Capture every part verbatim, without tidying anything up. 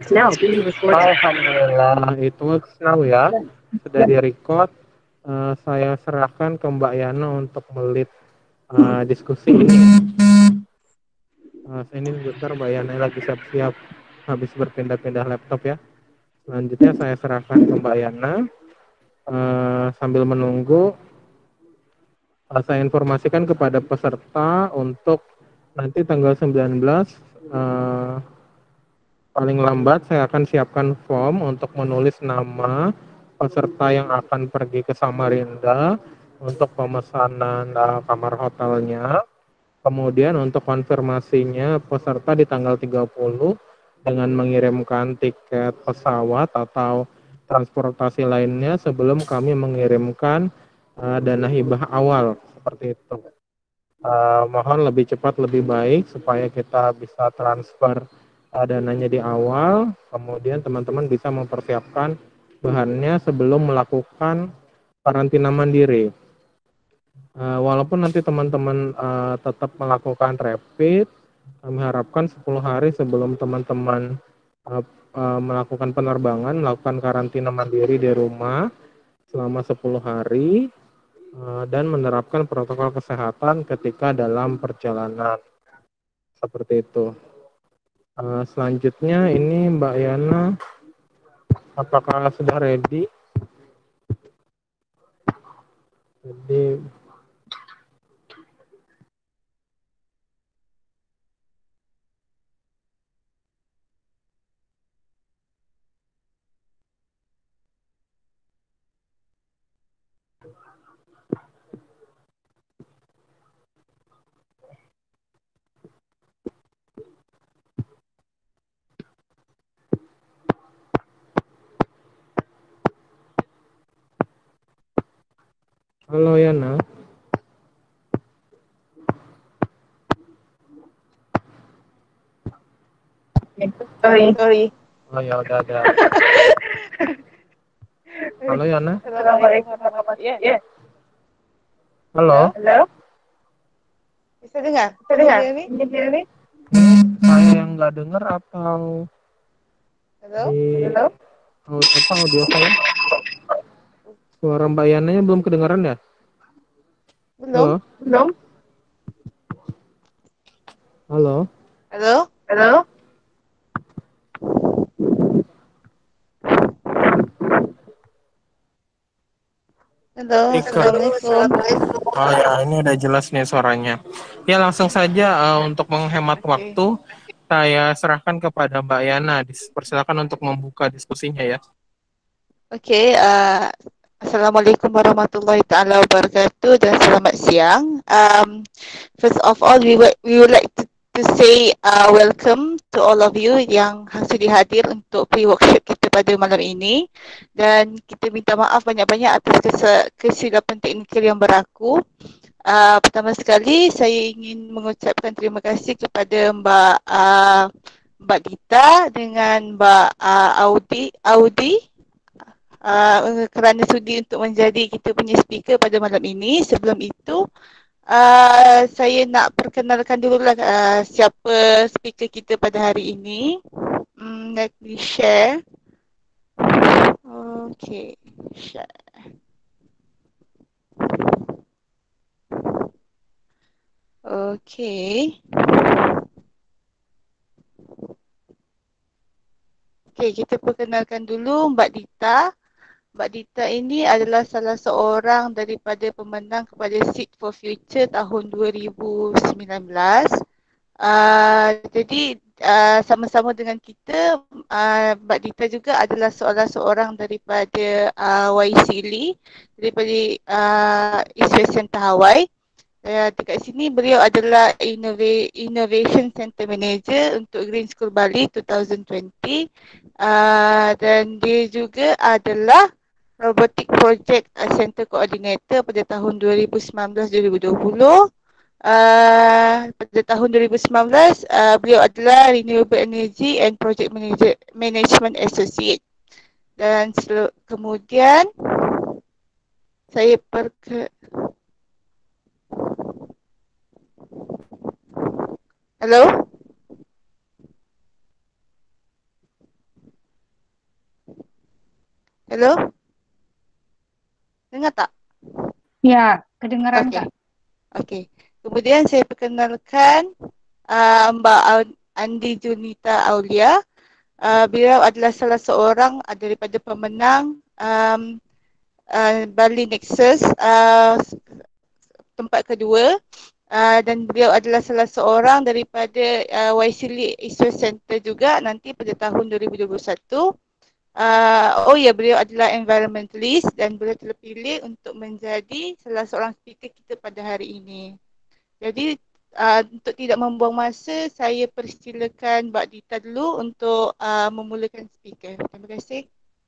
Now being recorded. Alhamdulillah, it works now ya. Sudah di-record. Eh, saya serahkan ke Mbak Yana untuk melit eh, diskusi ini. Eh, ini bentar Mbak Yana lagi siap-siap habis berpindah-pindah laptop ya. Selanjutnya saya serahkan ke Mbak Yana. Eh, sambil menunggu, eh, saya informasikan kepada peserta untuk nanti tanggal sembilan belas, eh, paling lambat saya akan siapkan form untuk menulis nama peserta yang akan pergi ke Samarinda untuk pemesanan uh, kamar hotelnya. Kemudian untuk konfirmasinya peserta di tanggal tiga puluh dengan mengirimkan tiket pesawat atau transportasi lainnya sebelum kami mengirimkan uh, dana hibah awal seperti itu. Uh, mohon lebih cepat lebih baik supaya kita bisa transfer uh, dananya di awal, kemudian teman-teman bisa mempersiapkan bahannya sebelum melakukan karantina mandiri. Uh, walaupun nanti teman-teman uh, tetap melakukan rapid, kami harapkan sepuluh hari sebelum teman-teman uh, uh, melakukan penerbangan, melakukan karantina mandiri di rumah selama sepuluh hari, dan menerapkan protokol kesehatan ketika dalam perjalanan seperti itu. Uh, selanjutnya ini Mbak Yana, apakah sudah ready? Jadi halo Yana. Sorry. Sorry. Oh ya udah ada. Halo Yana. Assalamualaikum warahmatullahi wabarakatuh. Ya. Halo. Halo. Bisa dengar? Bisa Can you dengar? hear me? Can you hear me? Hmm, saya yang nggak dengar atau Hello? di Halo? Apa audio saya? Suara Mbak Yananya belum kedengaran ya? Belum? Halo? Belum. Halo? Halo? Halo? Halo? Ika. Assalamualaikum. Oh ya, ini udah jelas nih suaranya. Ya langsung saja uh, untuk menghemat Oke. waktu, saya serahkan kepada Mbak Yana. Persilakan untuk membuka diskusinya ya. Oke, uh, Assalamualaikum warahmatullahi taala wabarakatuh dan selamat siang. Um, first of all, we would we would like to, to say uh, welcome to all of you yang sudi hadir untuk pre-workshop kita pada malam ini, dan kita minta maaf banyak-banyak atas kes- kesilapan teknikal yang berlaku. Uh, pertama sekali saya ingin mengucapkan terima kasih kepada Mbak uh, Mbak Dita dengan Mbak uh, Audi Audi uh, kerana sudi untuk menjadi kita punya speaker pada malam ini. Sebelum itu, uh, saya nak perkenalkan dululah uh, siapa speaker kita pada hari ini. Hmm, let me share. Okay, share. Okay. Okay, kita perkenalkan dulu Mbak Dita. Mbak Dita ini adalah salah seorang daripada pemenang kepada Seed for Future tahun dua ribu sembilan belas. Uh, jadi uh, sama-sama dengan kita, uh, Mbak Dita juga adalah salah seorang daripada uh, Y C L I daripada uh, East West Center Hawaii. Uh, dekat sini beliau adalah Innova- Innovation Center Manager untuk Green School Bali dua ribu dua puluh, uh, dan dia juga adalah Robotic Project Center Coordinator pada tahun dua ribu sembilan belas dua ribu dua puluh. Uh, pada tahun dua ribu sembilan belas, uh, beliau adalah Renewable Energy and Project Manager, Management Associate. Dan sel- kemudian saya perke... Hello? Hello? Dengar tak? Ya, kedengaran Okey. Kak. Okey. Kemudian saya perkenalkan uh, Mbak Andi Junita Aulia. Uh, beliau adalah salah seorang uh, daripada pemenang um, uh, Bali Nexus uh, tempat kedua. Uh, dan beliau adalah salah seorang daripada uh, Waisili Asia Center juga nanti pada tahun dua ribu dua puluh satu. Uh, oh ya, beliau adalah environmentalist dan beliau terpilih untuk menjadi salah seorang speaker kita pada hari ini. Jadi uh, untuk tidak membuang masa, saya persilakan Mbak Dita dulu untuk uh, memulakan speaker. Terima kasih.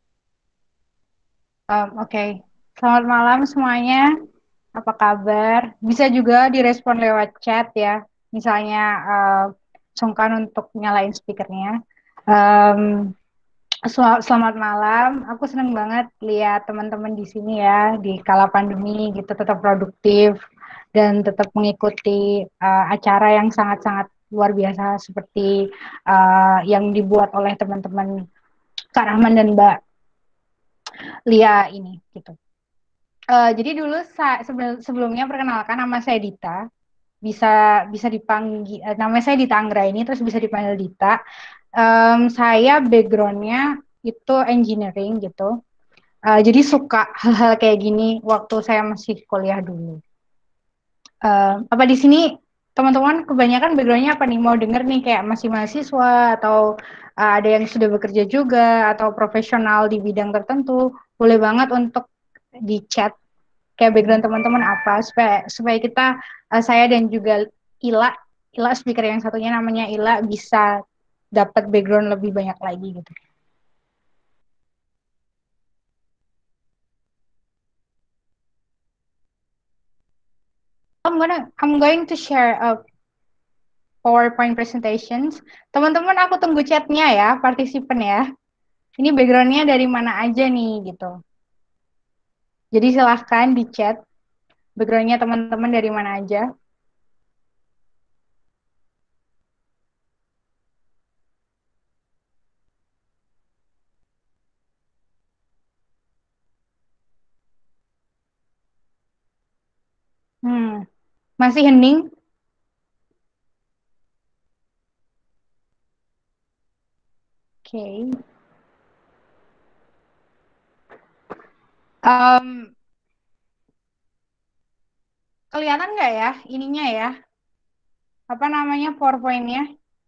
Um, Oke, okay. Selamat malam semuanya. Apa kabar? Bisa juga direspon lewat chat ya. Misalnya uh, sungkan untuk nyalain speakernya. Um, sel- Selamat malam. Aku seneng banget lihat teman-teman di sini ya di kala pandemi gitu tetap produktif dan tetap mengikuti uh, acara yang sangat-sangat luar biasa seperti uh, yang dibuat oleh teman-teman Kak Rahman dan Mbak Lia ini gitu. Uh, jadi dulu sa- sebelum sebelumnya perkenalkan nama saya Dita, bisa bisa dipanggil uh, nama saya Dita Anggra ini terus bisa dipanggil Dita. Um, saya backgroundnya itu engineering gitu. Uh, jadi suka hal-hal kayak gini waktu saya masih kuliah dulu. Uh, apa di sini teman-teman kebanyakan backgroundnya apa nih? Mau denger nih kayak masih mahasiswa atau uh, ada yang sudah bekerja juga atau profesional di bidang tertentu, boleh banget untuk di chat kayak background teman-teman apa supaya supaya kita uh, saya dan juga Ila Ila speaker yang satunya namanya Ila bisa dapat background lebih banyak lagi gitu. I'm gonna I'm going to share a PowerPoint presentations. Teman-teman aku tunggu chatnya ya, partisipan ya. Ini backgroundnya dari mana aja nih gitu. Jadi silahkan di chat backgroundnya teman-teman dari mana aja. Hmm, masih hening? Oke. Okay. Um, kelihatan nggak ya ininya ya? Apa namanya PowerPoint-nya?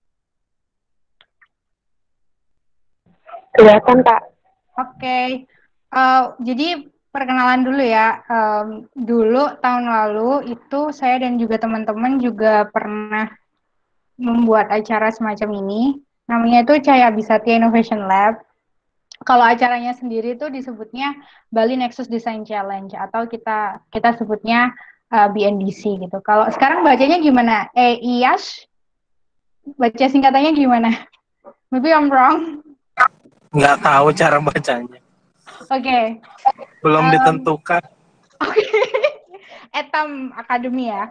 Kelihatan, Kak. Oke, okay. uh, jadi perkenalan dulu ya. Um, dulu tahun lalu itu saya dan juga teman-teman juga pernah membuat acara semacam ini. Namanya itu Cahaya Bisatya Innovation Lab. Kalau acaranya sendiri itu disebutnya Bali Nexus Design Challenge atau kita kita sebutnya uh, B N D C gitu. Kalau sekarang bacanya gimana? E I A S? Baca singkatannya gimana? Maybe I'm wrong. Nggak tahu cara bacanya. Oke. Okay. Belum um, ditentukan. Oke. Okay. Etam Academy ya.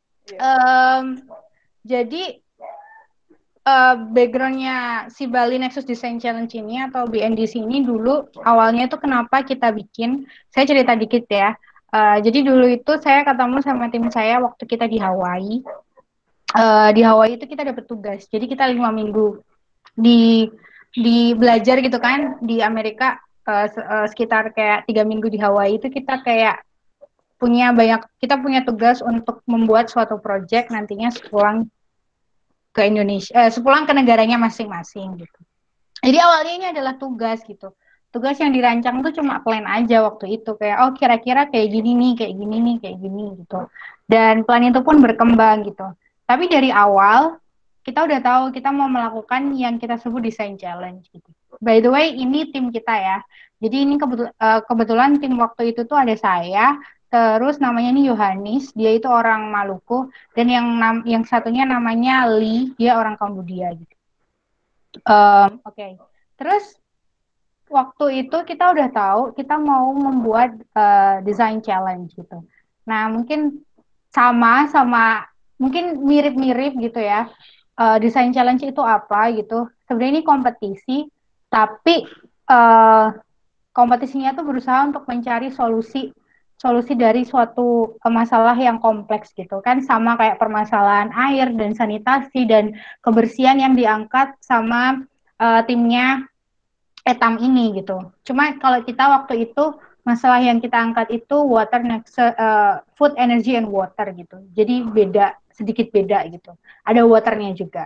Um, jadi uh, backgroundnya si Bali Nexus Design Challenge ini atau B N D C ini dulu awalnya itu kenapa kita bikin, saya cerita dikit ya. Uh, jadi dulu itu saya ketemu sama tim saya waktu kita di Hawaii. Uh, di Hawaii itu kita dapat tugas, jadi kita lima minggu di di belajar gitu kan di Amerika uh, uh, sekitar kayak tiga minggu di Hawaii itu kita kayak punya banyak kita punya tugas untuk membuat suatu project nantinya sepulang ke Indonesia, eh, sepulang ke negaranya masing-masing gitu. Jadi awalnya ini adalah tugas gitu. Tugas yang dirancang tuh cuma plan aja waktu itu kayak oh kira-kira kayak gini nih, kayak gini nih, kayak gini gitu. Dan plan itu pun berkembang gitu. Tapi dari awal kita udah tahu kita mau melakukan yang kita sebut design challenge gitu. By the way, ini tim kita ya. Jadi ini kebetul uh, kebetulan tim waktu itu tuh ada saya, terus namanya ini Yohanis, dia itu orang Maluku, dan yang nam yang satunya namanya Lee, dia orang Kambodia gitu. Um, Oke, okay. Terus waktu itu kita udah tahu kita mau membuat uh, design challenge gitu. Nah mungkin sama sama mungkin mirip-mirip gitu ya. Uh, design challenge itu apa gitu? Sebenarnya ini kompetisi, tapi uh, kompetisinya tuh berusaha untuk mencari solusi solusi dari suatu masalah yang kompleks gitu kan, sama kayak permasalahan air dan sanitasi dan kebersihan yang diangkat sama uh, timnya Etam ini gitu. Cuma kalau kita waktu itu masalah yang kita angkat itu water next uh, food energy and water gitu. Jadi beda, sedikit beda gitu. Ada waternya juga.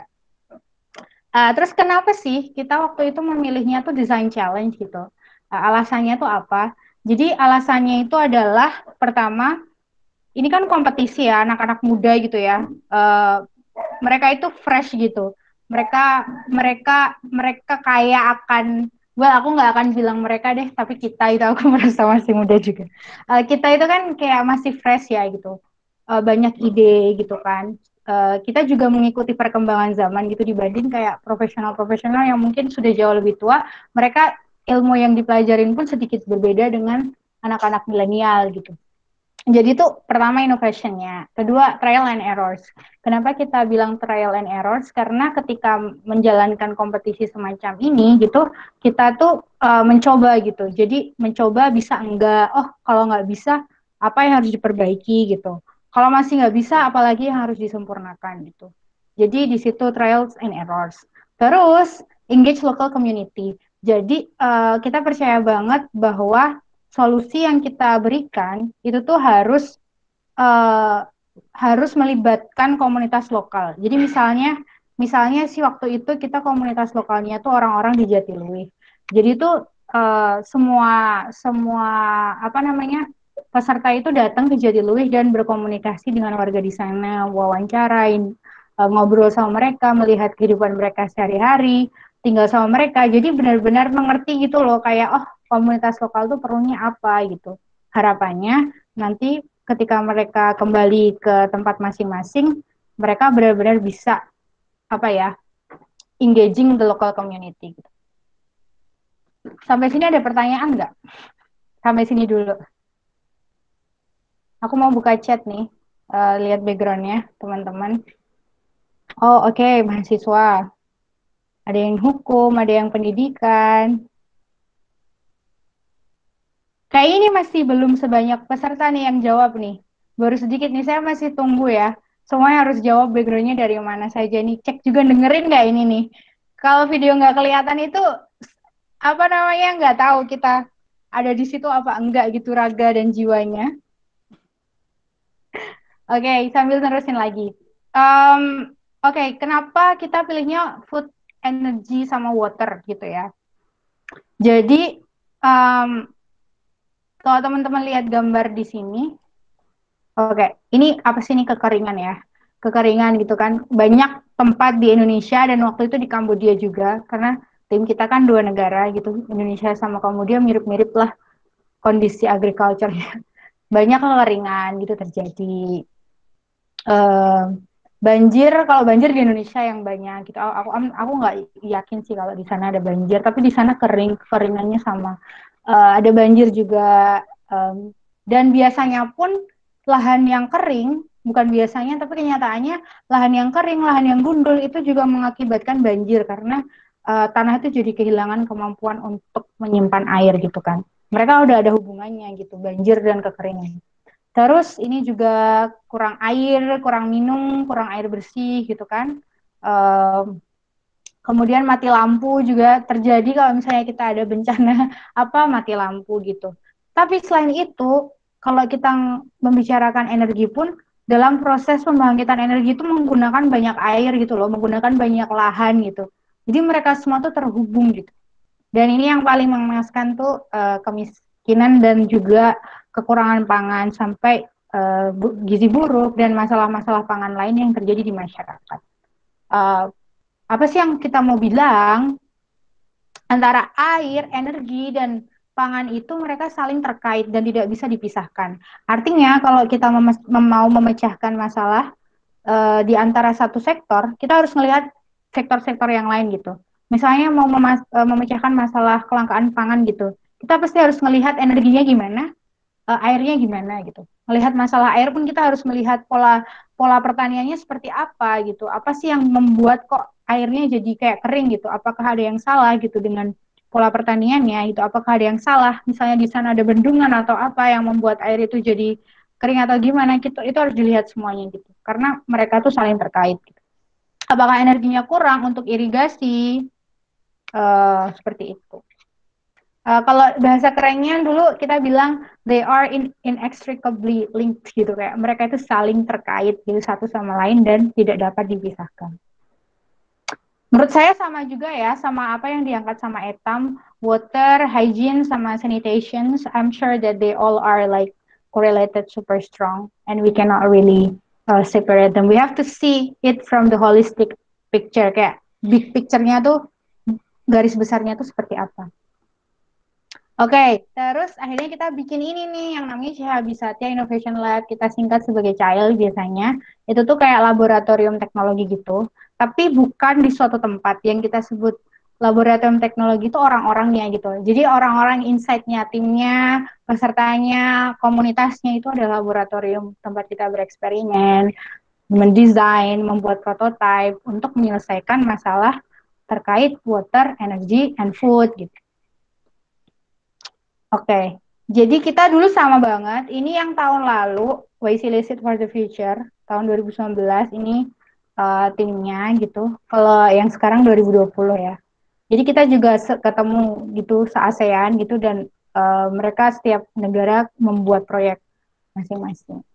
Uh, terus kenapa sih kita waktu itu memilihnya tuh design challenge gitu? Uh, alasannya tuh apa? Jadi alasannya itu adalah pertama, ini kan kompetisi ya, anak-anak muda gitu ya. Uh, mereka itu fresh gitu. Mereka mereka mereka kayak akan, well aku nggak akan bilang mereka deh, tapi kita itu aku merasa masih muda juga. Uh, kita itu kan kayak masih fresh ya gitu. Uh, banyak ide gitu kan. Uh, kita juga mengikuti perkembangan zaman gitu dibanding kayak profesional-profesional yang mungkin sudah jauh lebih tua. Mereka ilmu yang dipelajarin pun sedikit berbeda dengan anak-anak milenial gitu. Jadi itu pertama innovationnya, kedua trial and errors. Kenapa kita bilang trial and errors? Karena ketika menjalankan kompetisi semacam ini gitu, kita tuh uh, mencoba gitu. Jadi mencoba bisa enggak, oh kalau nggak bisa apa yang harus diperbaiki gitu. Kalau masih nggak bisa, apalagi yang harus disempurnakan gitu. Jadi di situ trials and errors. Terus engage local community. Jadi uh, kita percaya banget bahwa solusi yang kita berikan itu tuh harus uh, harus melibatkan komunitas lokal. Jadi misalnya misalnya sih waktu itu kita komunitas lokalnya tuh orang-orang di Jatiluwih. Jadi itu uh, semua semua apa namanya peserta itu datang ke Jatiluwih dan berkomunikasi dengan warga di sana, wawancarain, uh, ngobrol sama mereka, melihat kehidupan mereka sehari-hari, tinggal sama mereka. Jadi benar-benar mengerti gitu loh, kayak oh komunitas lokal tuh perlunya apa gitu. Harapannya nanti ketika mereka kembali ke tempat masing-masing, mereka benar-benar bisa apa ya, engaging the local community. Sampai sini ada pertanyaan nggak? Sampai sini dulu. Aku mau buka chat nih, uh, lihat backgroundnya teman-teman. Oh oke, okay, mahasiswa. Ada yang hukum, ada yang pendidikan. Kayak ini masih belum sebanyak peserta nih yang jawab nih. Baru sedikit nih, saya masih tunggu ya. Semuanya harus jawab backgroundnya dari mana saja nih. Cek juga dengerin nggak ini nih. Kalau video nggak kelihatan itu, apa namanya, nggak tahu kita ada di situ apa enggak gitu raga dan jiwanya. Oke, okay, sambil terusin lagi. Um, Oke, okay, kenapa kita pilihnya food, energy, sama water gitu ya. Jadi, um, kalau teman-teman lihat gambar di sini, oke, okay, ini apa sih ini kekeringan ya? Kekeringan gitu kan. Banyak tempat di Indonesia dan waktu itu di Kambodia juga, karena tim kita kan dua negara gitu, Indonesia sama Kambodia mirip-mirip lah kondisi agriculture-nya. Banyak kekeringan gitu terjadi. Uh, banjir, kalau banjir di Indonesia yang banyak gitu. Aku aku nggak yakin sih kalau di sana ada banjir, tapi di sana kering, kekeringannya sama. Uh, ada banjir juga. Um, dan biasanya pun lahan yang kering, bukan biasanya tapi kenyataannya lahan yang kering, lahan yang gundul itu juga mengakibatkan banjir karena uh, tanah itu jadi kehilangan kemampuan untuk menyimpan air gitu kan. Mereka udah ada hubungannya gitu, banjir dan kekeringan. Terus ini juga kurang air, kurang minum, kurang air bersih gitu kan. Um, kemudian mati lampu juga terjadi kalau misalnya kita ada bencana apa mati lampu gitu. Tapi selain itu, kalau kita membicarakan energi pun dalam proses pembangkitan energi itu menggunakan banyak air gitu loh, menggunakan banyak lahan gitu. Jadi mereka semua tuh terhubung gitu. Dan ini yang paling mengenaskan tuh uh, kemiskinan dan juga kekurangan pangan sampai uh, gizi buruk dan masalah-masalah pangan lain yang terjadi di masyarakat. Uh, apa sih yang kita mau bilang? Antara air, energi, dan pangan itu mereka saling terkait dan tidak bisa dipisahkan. Artinya kalau kita mem- mau memecahkan masalah uh, di antara satu sektor, kita harus melihat sektor-sektor yang lain gitu. Misalnya mau memas- memecahkan masalah kelangkaan pangan gitu, kita pasti harus melihat energinya gimana, uh, airnya gimana gitu. Melihat masalah air pun kita harus melihat pola pola pertaniannya seperti apa gitu. Apa sih yang membuat kok airnya jadi kayak kering gitu? Apakah ada yang salah gitu dengan pola pertaniannya itu apakah ada yang salah, misalnya di sana ada bendungan atau apa yang membuat air itu jadi kering atau gimana gitu, itu harus dilihat semuanya gitu karena mereka tuh saling terkait gitu. Apakah energinya kurang untuk irigasi, uh, seperti itu. Uh, kalau bahasa kerennya dulu kita bilang they are in, inextricably linked gitu, kayak mereka itu saling terkait gitu satu sama lain dan tidak dapat dipisahkan. Menurut saya sama juga ya, sama apa yang diangkat sama Etam, water, hygiene, sama sanitation. I'm sure that they all are like correlated super strong and we cannot really uh, separate them. We have to see it from the holistic picture, kayak big picture-nya tuh, garis besarnya tuh seperti apa. Oke, okay, terus akhirnya kita bikin ini nih yang namanya Cihabisatya Innovation Lab, kita singkat sebagai C I L biasanya. Itu tuh kayak laboratorium teknologi gitu, tapi bukan di suatu tempat. Yang kita sebut laboratorium teknologi itu orang-orangnya gitu. Jadi orang-orang inside-nya, timnya, pesertanya, komunitasnya itu ada laboratorium tempat kita bereksperimen, mendesain, membuat prototipe untuk menyelesaikan masalah terkait water, energy, and food gitu. Oke, okay. Jadi kita dulu sama banget. Ini yang tahun lalu, Y C Licit for the Future, tahun dua ribu sembilan belas ini uh, timnya gitu. Kalau yang sekarang dua ribu dua puluh ya. Jadi kita juga ketemu gitu se-ASEAN gitu dan uh, mereka setiap negara membuat proyek masing-masing.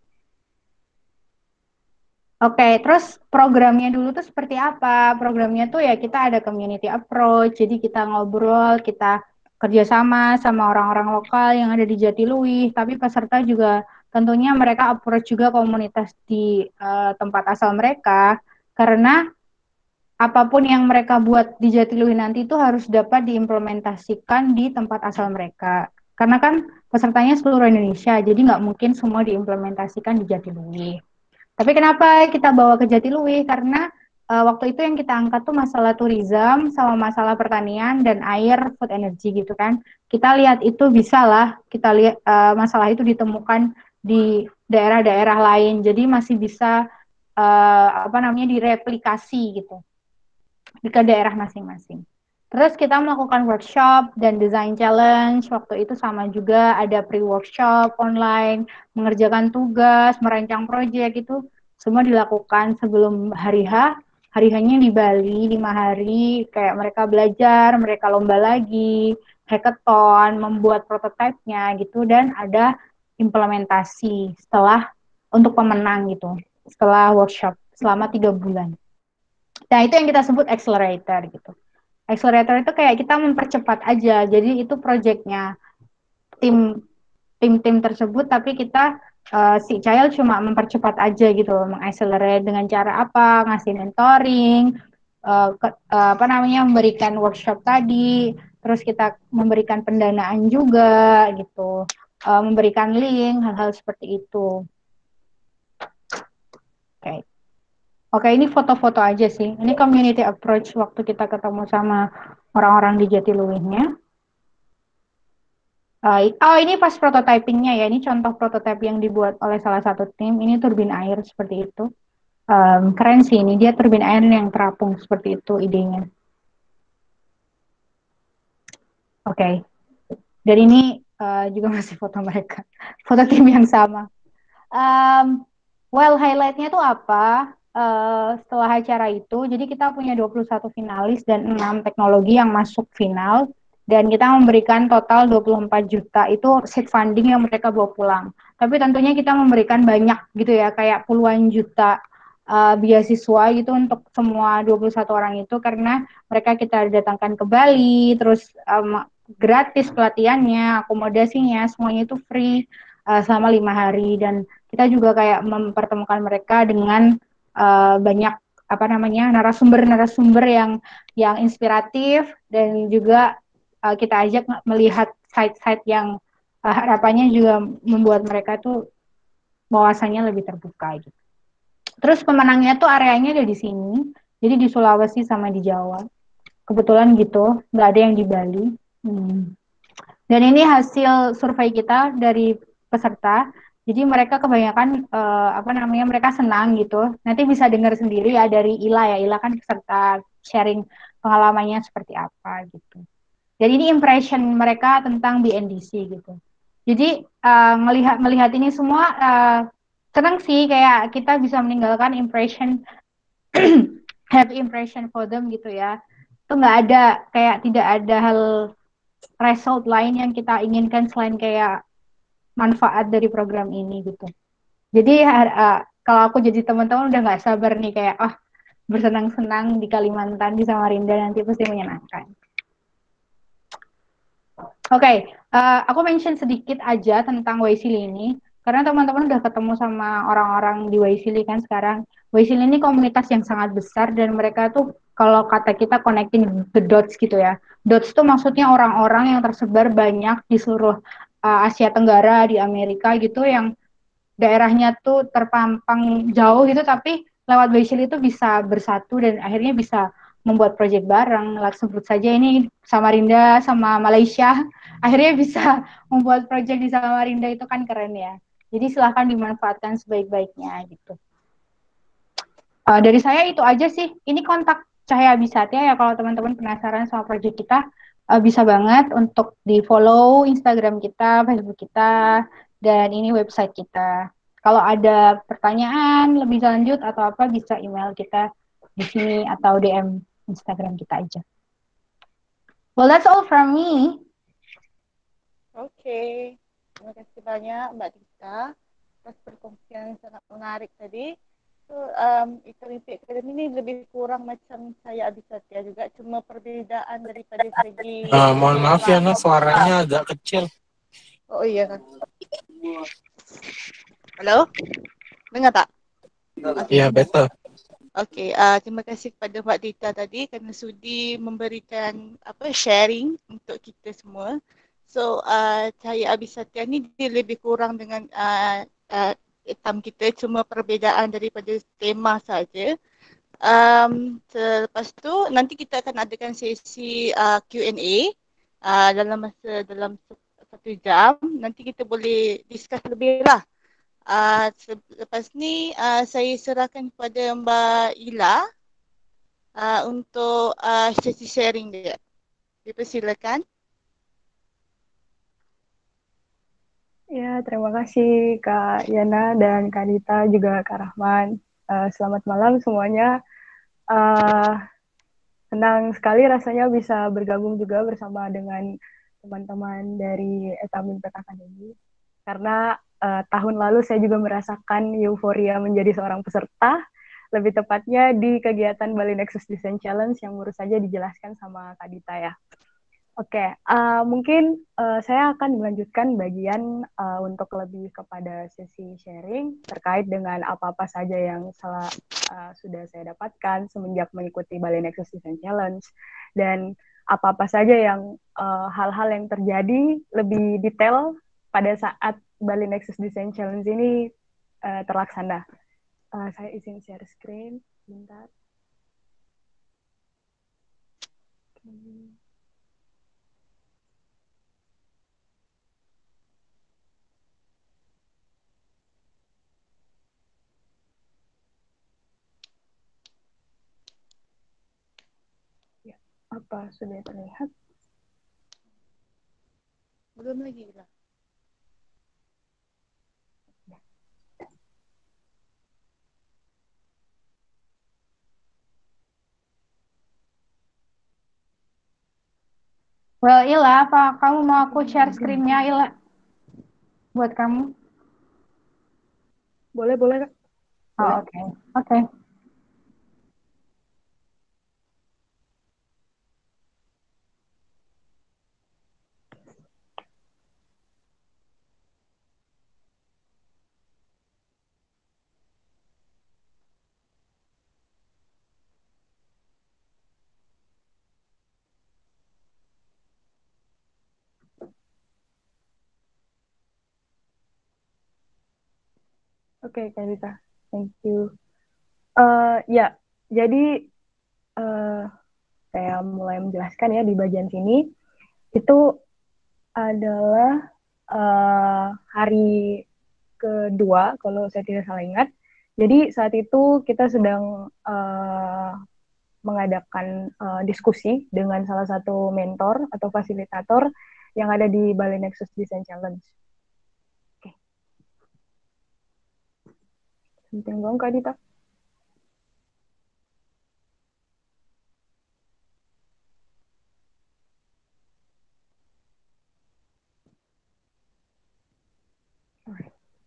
Oke, okay, terus programnya dulu tuh seperti apa? Programnya tuh ya kita ada community approach, jadi kita ngobrol, kita kerjasama sama orang-orang lokal yang ada di Jatiluwih, tapi peserta juga tentunya mereka approach juga komunitas di uh, tempat asal mereka, karena apapun yang mereka buat di Jatiluwih nanti itu harus dapat diimplementasikan di tempat asal mereka. Karena kan pesertanya seluruh Indonesia, jadi nggak mungkin semua diimplementasikan di Jatiluwih. Tapi kenapa kita bawa ke Jatiluwih? Karena uh, waktu itu yang kita angkat tuh masalah tourism sama masalah pertanian dan air, food energy gitu kan. Kita lihat itu bisa lah, kita lihat uh, masalah itu ditemukan di daerah-daerah lain. Jadi masih bisa uh, apa namanya direplikasi gitu di ke daerah masing-masing. Terus kita melakukan workshop dan design challenge. Waktu itu sama juga ada pre-workshop online, mengerjakan tugas, merancang proyek itu semua dilakukan sebelum hari H. Hari H-nya di Bali, lima hari, kayak mereka belajar, mereka lomba lagi, hackathon, membuat prototipe-nya gitu, dan ada implementasi setelah untuk pemenang gitu, setelah workshop selama tiga bulan. Nah itu yang kita sebut accelerator gitu. Accelerator itu kayak kita mempercepat aja. Jadi itu projectnya tim tim-tim tersebut, tapi kita uh, si Child cuma mempercepat aja gitu, mengaccelerate dengan cara apa? Ngasih mentoring, uh, ke, uh, apa namanya memberikan workshop tadi, terus kita memberikan pendanaan juga gitu, uh, memberikan link, hal-hal seperti itu. Oke. Okay. Oke, ini foto-foto aja sih. Ini community approach waktu kita ketemu sama orang-orang di Jatiluwihnya. Uh, oh, ini pas prototypingnya ya. Ini contoh prototype yang dibuat oleh salah satu tim. Ini turbin air seperti itu. Um, keren sih ini. Dia turbin air yang terapung seperti itu idenya. Oke. Okay. Dan ini uh, juga masih foto mereka. Foto tim yang sama. Um, well, highlight-nya tuh apa? Uh, setelah acara itu, jadi kita punya dua puluh satu finalis dan enam teknologi yang masuk final, dan kita memberikan total dua puluh empat juta, itu seed funding yang mereka bawa pulang. Tapi tentunya kita memberikan banyak gitu ya, kayak puluhan juta uh, beasiswa gitu untuk semua dua puluh satu orang itu, karena mereka kita datangkan ke Bali, terus um, gratis pelatihannya, akomodasinya, semuanya itu free uh, selama lima hari, dan kita juga kayak mempertemukan mereka dengan Uh, banyak apa namanya narasumber-narasumber yang yang inspiratif, dan juga uh, kita ajak melihat site-site yang uh, harapannya juga membuat mereka tuh wawasannya lebih terbuka gitu. Terus pemenangnya tuh areanya ada di sini, jadi di Sulawesi sama di Jawa. Kebetulan gitu, nggak ada yang di Bali. Hmm. Dan ini hasil survei kita dari peserta. Jadi mereka kebanyakan uh, apa namanya mereka senang gitu. Nanti bisa dengar sendiri ya dari Ila ya. Ila kan peserta sharing pengalamannya seperti apa gitu. Dan ini impression mereka tentang B N D C gitu. Jadi uh, melihat melihat ini semua uh, senang sih, kayak kita bisa meninggalkan impression have impression for them gitu ya. Itu nggak ada, kayak tidak ada hal result lain yang kita inginkan selain kayak manfaat dari program ini gitu. Jadi uh, kalau aku jadi teman-teman udah nggak sabar nih kayak oh bersenang-senang di Kalimantan, di Samarinda, nanti pasti menyenangkan. Oke, okay, uh, aku mention sedikit aja tentang Waisili ini, karena teman-teman udah ketemu sama orang-orang di Waisili kan sekarang. Waisili ini komunitas yang sangat besar dan mereka tuh kalau kata kita connecting the dots gitu ya. Dots tuh maksudnya orang-orang yang tersebar banyak di seluruh uh, Asia Tenggara, di Amerika gitu, yang daerahnya tuh terpampang jauh gitu, tapi lewat Waisili itu bisa bersatu dan akhirnya bisa membuat proyek bareng. Sebut saja ini Samarinda sama Malaysia, akhirnya bisa membuat proyek di Samarinda, itu kan keren ya. Jadi silahkan dimanfaatkan sebaik-baiknya gitu. Uh, dari saya itu aja sih. Ini kontak Cahaya Abisatya ya, kalau teman-teman penasaran sama proyek kita, uh, bisa banget untuk di follow Instagram kita, Facebook kita, dan ini website kita. Kalau ada pertanyaan lebih lanjut atau apa, bisa email kita di sini atau D M Instagram kita aja. Well, that's all from me. Oke, okay. Terima kasih banyak Mbak Dita atas perkongsian yang sangat menarik tadi. So, um, Ikalimpi Academy ini lebih kurang macam Cahaya Abisatya juga, cuma perbedaan daripada segi... Uh, mohon maaf ya, Nah, suaranya agak kecil. Oh iya kan. Halo? Dengar tak? Iya, okay. Betul. Oke, okay, uh, terima kasih kepada Mbak Dita tadi kerana sudi memberikan apa sharing untuk kita semua. So, uh, Cahaya Abisatya ni dia lebih kurang dengan uh, uh, hitam kita, cuma perbezaan daripada tema saja. Um, selepas tu nanti kita akan adakan sesi uh, Q and A uh, dalam masa dalam satu jam. Nanti kita boleh discuss lebih lah. Uh, lepas ni uh, saya serahkan kepada Mbak Ila uh, untuk uh, sesi sharing dia. Dipersilakan. Ya, terima kasih Kak Yana dan Kak Dita, juga Kak Rahman. Uh, selamat malam semuanya. Uh, senang sekali rasanya bisa bergabung juga bersama dengan teman-teman dari Etamin P K Academy. Karena uh, tahun lalu saya juga merasakan euforia menjadi seorang peserta, lebih tepatnya di kegiatan Bali Nexus Design Challenge yang baru saja dijelaskan sama Kak Dita ya. Oke, okay, uh, mungkin uh, saya akan melanjutkan bagian uh, untuk lebih kepada sesi sharing terkait dengan apa-apa saja yang salah, uh, sudah saya dapatkan semenjak mengikuti Bali Nexus Design Challenge, dan apa-apa saja yang uh, hal-hal yang terjadi lebih detail pada saat Bali Nexus Design Challenge ini uh, terlaksana. Uh, saya izin share screen, bentar. Okay. Apa sudah terlihat? Belum lagi lah. Well, Ila, apa kamu mau aku share screen-nya, Ila? Buat kamu? Boleh, boleh, Kak. Oh, oke. Okay. Oke. Okay. Oke, okay, Kak Rita. Thank you. Uh, ya, jadi uh, saya mulai menjelaskan ya di bagian sini. Itu adalah uh, hari kedua, kalau saya tidak salah ingat. Jadi saat itu kita sedang uh, mengadakan uh, diskusi dengan salah satu mentor atau fasilitator yang ada di Bali Nexus Design Challenge. Oke. Okay. Penting dong, Kak Dita. Oke.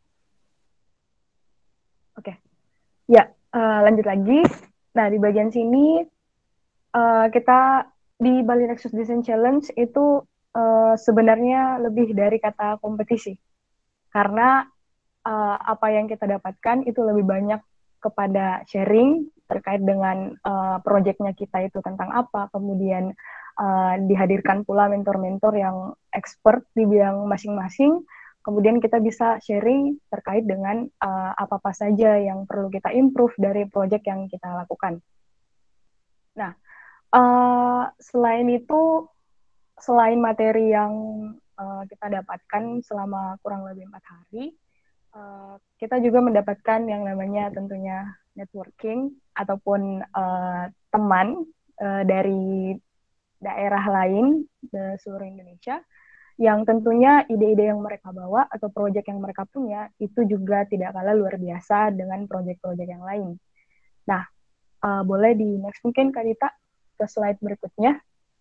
Okay. Ya, uh, lanjut lagi. Nah, di bagian sini uh, kita di Bali Nexus Design Challenge itu uh, sebenarnya lebih dari kata kompetisi. Karena uh, apa yang kita dapatkan itu lebih banyak kepada sharing terkait dengan uh, proyeknya kita itu tentang apa, kemudian uh, dihadirkan pula mentor-mentor yang expert di bidang masing-masing, kemudian kita bisa sharing terkait dengan uh, apa-apa saja yang perlu kita improve dari proyek yang kita lakukan. Nah, uh, selain itu, selain materi yang uh, kita dapatkan selama kurang lebih empat hari, uh, kita juga mendapatkan yang namanya tentunya networking ataupun uh, teman uh, dari daerah lain di seluruh Indonesia yang tentunya ide-ide yang mereka bawa atau proyek yang mereka punya itu juga tidak kalah luar biasa dengan proyek-proyek yang lain. Nah, uh, boleh di next mungkin Kak Dita ke slide berikutnya.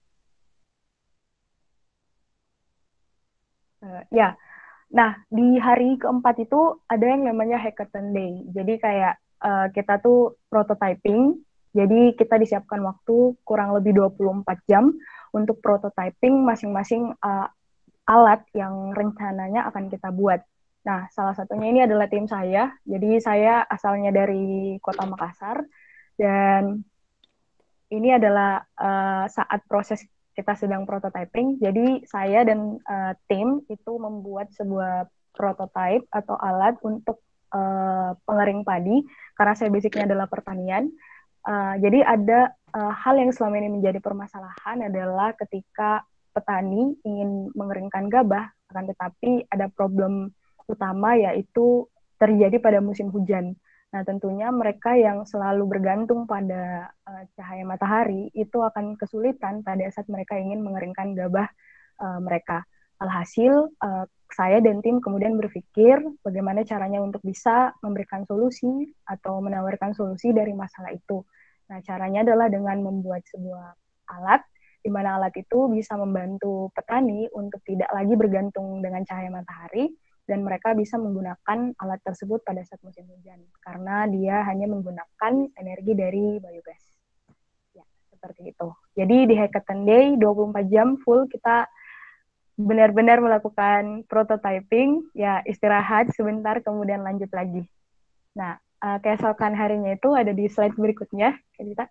Uh, ya, nah di hari keempat itu ada yang namanya Hackathon Day. Jadi kayak uh, kita tuh prototyping. Jadi kita disiapkan waktu kurang lebih dua puluh empat jam untuk prototyping masing-masing uh, alat yang rencananya akan kita buat. Nah, salah satunya ini adalah tim saya. Jadi saya asalnya dari Kota Makassar dan ini adalah uh, saat proses kita sedang prototyping. Jadi saya dan uh, tim itu membuat sebuah prototype atau alat untuk uh, pengering padi karena saya basicnya adalah pertanian. Uh, jadi ada uh, hal yang selama ini menjadi permasalahan adalah ketika petani ingin mengeringkan gabah, akan tetapi ada problem utama yaitu terjadi pada musim hujan. Nah, tentunya mereka yang selalu bergantung pada uh, cahaya matahari itu akan kesulitan pada saat mereka ingin mengeringkan gabah uh, mereka. Alhasil, uh, saya dan tim kemudian berpikir bagaimana caranya untuk bisa memberikan solusi atau menawarkan solusi dari masalah itu. Nah, caranya adalah dengan membuat sebuah alat di mana alat itu bisa membantu petani untuk tidak lagi bergantung dengan cahaya matahari, dan mereka bisa menggunakan alat tersebut pada saat musim hujan, karena dia hanya menggunakan energi dari biogas. Ya, seperti itu. Jadi di Hackathon Day, dua puluh empat jam full kita benar-benar melakukan prototyping, ya istirahat sebentar, kemudian lanjut lagi. Nah, keesokan harinya itu ada di slide berikutnya, kita.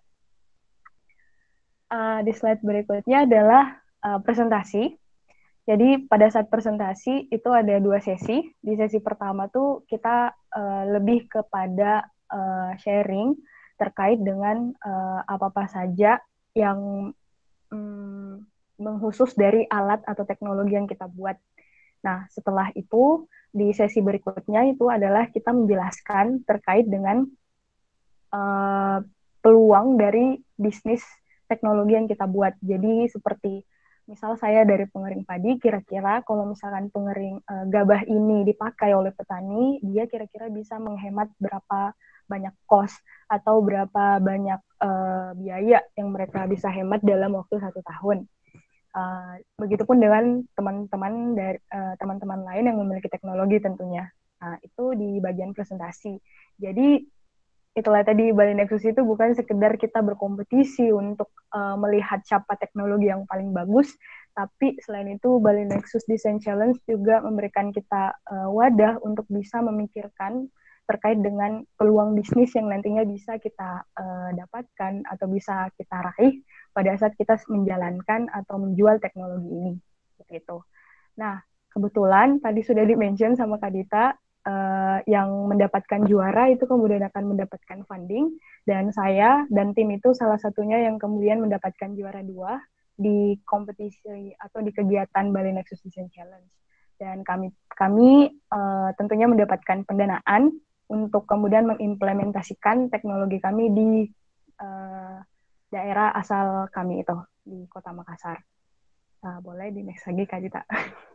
Uh, di slide berikutnya adalah uh, presentasi. Jadi pada saat presentasi itu ada dua sesi. Di sesi pertama tuh kita uh, lebih kepada uh, sharing terkait dengan uh, apa-apa saja yang um, mengkhusus dari alat atau teknologi yang kita buat. Nah, setelah itu di sesi berikutnya itu adalah kita menjelaskan terkait dengan uh, peluang dari bisnis teknologi yang kita buat. Jadi seperti misal saya dari pengering padi, kira-kira kalau misalkan pengering uh, gabah ini dipakai oleh petani, dia kira-kira bisa menghemat berapa banyak cost atau berapa banyak uh, biaya yang mereka bisa hemat dalam waktu satu tahun. Uh, begitupun dengan teman-teman dari uh, teman-teman lain yang memiliki teknologi tentunya. Nah, itu di bagian presentasi. Jadi itulah tadi Bali Nexus itu bukan sekedar kita berkompetisi untuk uh, melihat siapa teknologi yang paling bagus, tapi selain itu Bali Nexus Design Challenge juga memberikan kita uh, wadah untuk bisa memikirkan terkait dengan peluang bisnis yang nantinya bisa kita uh, dapatkan atau bisa kita raih pada saat kita menjalankan atau menjual teknologi ini. Begitu. Nah, kebetulan tadi sudah di-mention sama Kak Dita, Uh, yang mendapatkan juara itu kemudian akan mendapatkan funding, dan saya dan tim itu salah satunya yang kemudian mendapatkan juara dua di kompetisi atau di kegiatan Bali Nexus Design Challenge. Dan kami kami uh, tentunya mendapatkan pendanaan untuk kemudian mengimplementasikan teknologi kami di uh, daerah asal kami itu di Kota Makassar. Nah, boleh di next lagi Kak Dita.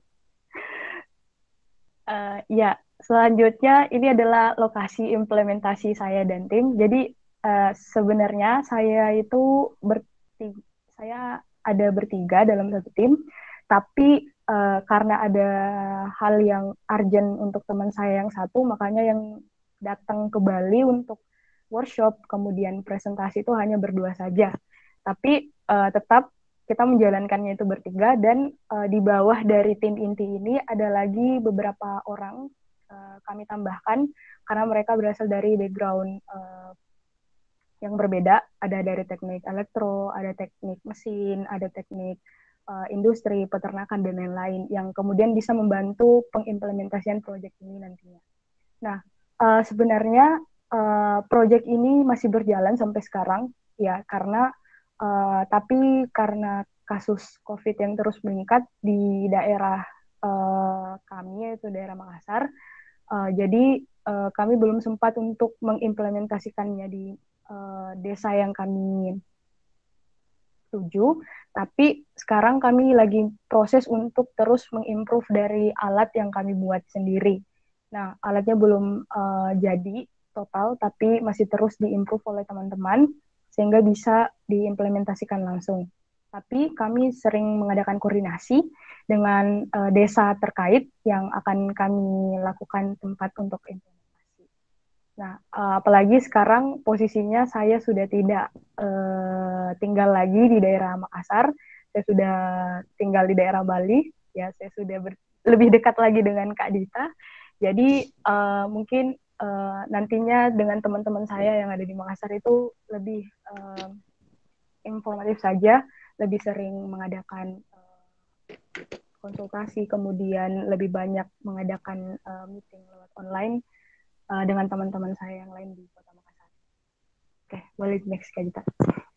uh, ya, selanjutnya ini adalah lokasi implementasi saya dan tim. Jadi uh, sebenarnya saya itu bertiga, saya ada bertiga dalam satu tim, tapi uh, karena ada hal yang urgent untuk teman saya yang satu, makanya yang datang ke Bali untuk workshop, kemudian presentasi itu hanya berdua saja. Tapi uh, tetap kita menjalankannya itu bertiga, dan uh, di bawah dari tim inti ini ada lagi beberapa orang uh, kami tambahkan karena mereka berasal dari background uh, yang berbeda. Ada dari teknik elektro, ada teknik mesin, ada teknik uh, industri, peternakan, dan lain-lain yang kemudian bisa membantu pengimplementasian proyek ini nantinya. Nah, uh, sebenarnya uh, proyek ini masih berjalan sampai sekarang, ya, karena uh, tapi karena kasus COVID yang terus meningkat di daerah uh, kami, yaitu daerah Makassar, uh, jadi uh, kami belum sempat untuk mengimplementasikannya di uh, desa yang kami tuju, tapi sekarang kami lagi proses untuk terus mengimprove dari alat yang kami buat sendiri. Nah, alatnya belum uh, jadi total, tapi masih terus diimprove oleh teman-teman, sehingga bisa diimplementasikan langsung. Tapi kami sering mengadakan koordinasi dengan uh, desa terkait yang akan kami lakukan tempat untuk implementasi. Nah, uh, apalagi sekarang posisinya saya sudah tidak uh, tinggal lagi di daerah Makassar, saya sudah tinggal di daerah Bali, ya saya sudah ber- lebih dekat lagi dengan Kak Dita. Jadi uh, mungkin uh, nantinya dengan teman-teman saya yang ada di Makassar itu lebih uh, informatif saja, lebih sering mengadakan uh, konsultasi, kemudian lebih banyak mengadakan uh, meeting lewat online uh, dengan teman-teman saya yang lain di Kota Makassar. Oke, boleh next Kak Dita.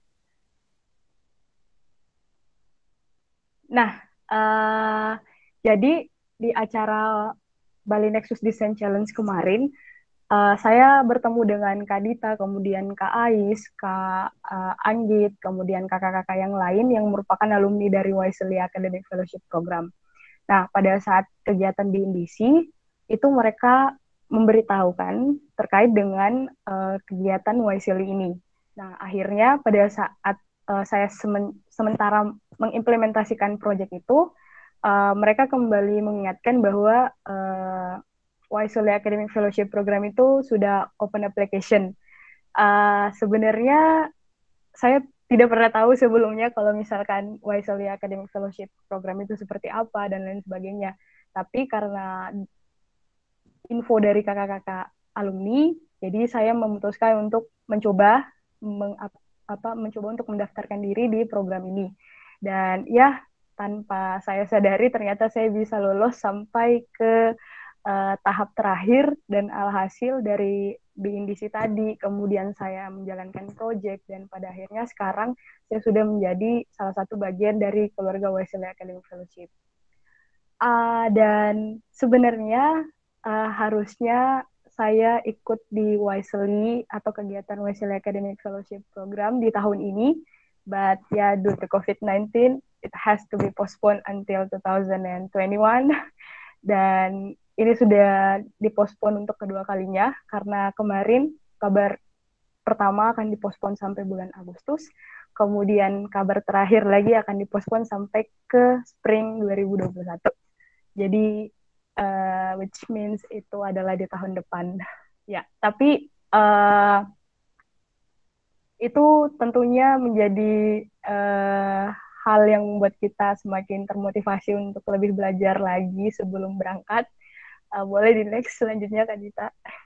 Nah, uh, jadi di acara Bali Nexus Design Challenge kemarin, uh, saya bertemu dengan Kak Dita, kemudian Kak Ais, Kak uh, Anggit, kemudian kakak-kakak yang lain yang merupakan alumni dari Wisely Academic Fellowship Program. Nah, pada saat kegiatan di Indisi, itu mereka memberitahukan terkait dengan uh, kegiatan Wisely ini. Nah, akhirnya pada saat uh, saya semen- sementara mengimplementasikan proyek itu, Uh, mereka kembali mengingatkan bahwa uh, Wisely Academic Fellowship Program itu sudah open application. Uh, sebenarnya saya tidak pernah tahu sebelumnya kalau misalkan Wisely Academic Fellowship Program itu seperti apa dan lain sebagainya. Tapi karena info dari kakak-kakak alumni, jadi saya memutuskan untuk mencoba meng, apa, mencoba untuk mendaftarkan diri di program ini. Dan ya, tanpa saya sadari ternyata saya bisa lolos sampai ke uh, tahap terakhir, dan alhasil dari B I N D I S I tadi, kemudian saya menjalankan proyek, dan pada akhirnya sekarang saya sudah menjadi salah satu bagian dari keluarga Wisely Academic Fellowship. Uh, dan sebenarnya uh, harusnya saya ikut di Wisely atau kegiatan Wisely Academic Fellowship Program di tahun ini, but ya yeah, due to COVID nineteen, it has to be postponed until two thousand twenty-one. Dan ini sudah dipospon untuk kedua kalinya, karena kemarin kabar pertama akan dipospon sampai bulan Agustus, kemudian kabar terakhir lagi akan dipospon sampai ke spring dua ribu dua puluh satu. Jadi, uh, which means itu adalah di tahun depan. Ya, tapi uh, itu tentunya menjadi uh, hal yang membuat kita semakin termotivasi untuk lebih belajar lagi sebelum berangkat. Uh, boleh di next selanjutnya, Kak Dita.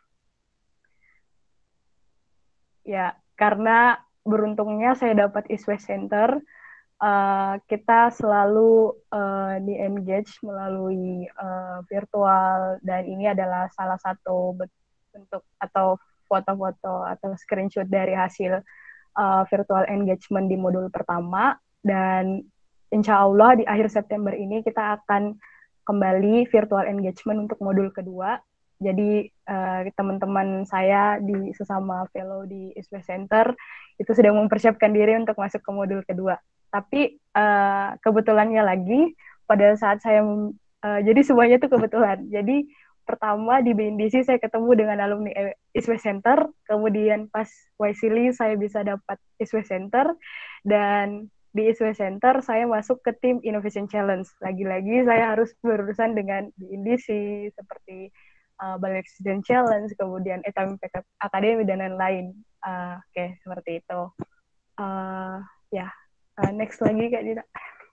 Ya, karena beruntungnya saya dapat East West Center, uh, kita selalu uh, di-engage melalui uh, virtual, dan ini adalah salah satu bentuk atau foto-foto atau screenshot dari hasil uh, virtual engagement di modul pertama. Dan insya Allah di akhir September ini kita akan kembali virtual engagement untuk modul kedua, Jadi uh, teman-teman saya di sesama fellow di East West Center itu sedang mempersiapkan diri untuk masuk ke modul kedua. Tapi uh, kebetulannya lagi pada saat saya uh, jadi semuanya itu kebetulan. Jadi pertama di B N D C saya ketemu dengan alumni East West Center, kemudian pas Waisili saya bisa dapat East West Center, dan di East West Center saya masuk ke tim Innovation Challenge. Lagi-lagi saya harus berurusan dengan B N D C seperti uh, Bali Accident Challenge, kemudian E T A M Impact Academy dan lain-lain. Uh, Oke, okay, seperti itu. Uh, ya, yeah. uh, next lagi Kak Dita.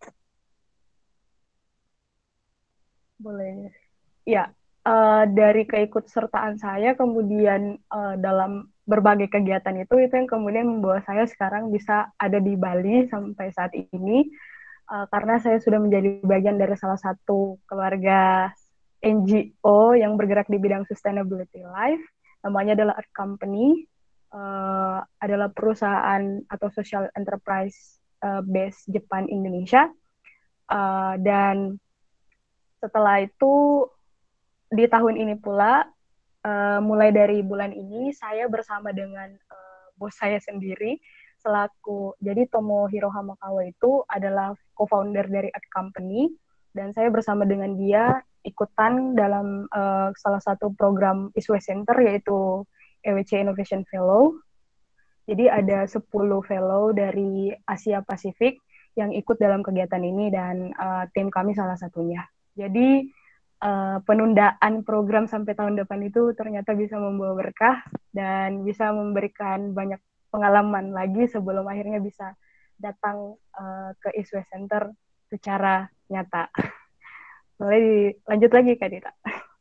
Boleh. Ya, uh, dari keikutsertaan saya, kemudian uh, dalam berbagai kegiatan itu, itu yang kemudian membawa saya sekarang bisa ada di Bali sampai saat ini, uh, karena saya sudah menjadi bagian dari salah satu keluarga N G O yang bergerak di bidang sustainability life, namanya adalah Earth Company, uh, adalah perusahaan atau social enterprise uh, based Jepang Indonesia, uh, dan setelah itu di tahun ini pula, uh, mulai dari bulan ini saya bersama dengan uh, bos saya sendiri selaku, jadi Tomohiro Hamakawa itu adalah co-founder dari Earth Company, dan saya bersama dengan dia ikutan dalam uh, salah satu program East West Center, yaitu E W C Innovation Fellow. Jadi ada sepuluh fellow dari Asia Pasifik yang ikut dalam kegiatan ini, dan uh, tim kami salah satunya. Jadi uh, penundaan program sampai tahun depan itu ternyata bisa membawa berkah dan bisa memberikan banyak pengalaman lagi sebelum akhirnya bisa datang uh, ke East West Center secara nyata. Boleh lanjut lagi Kak Dita.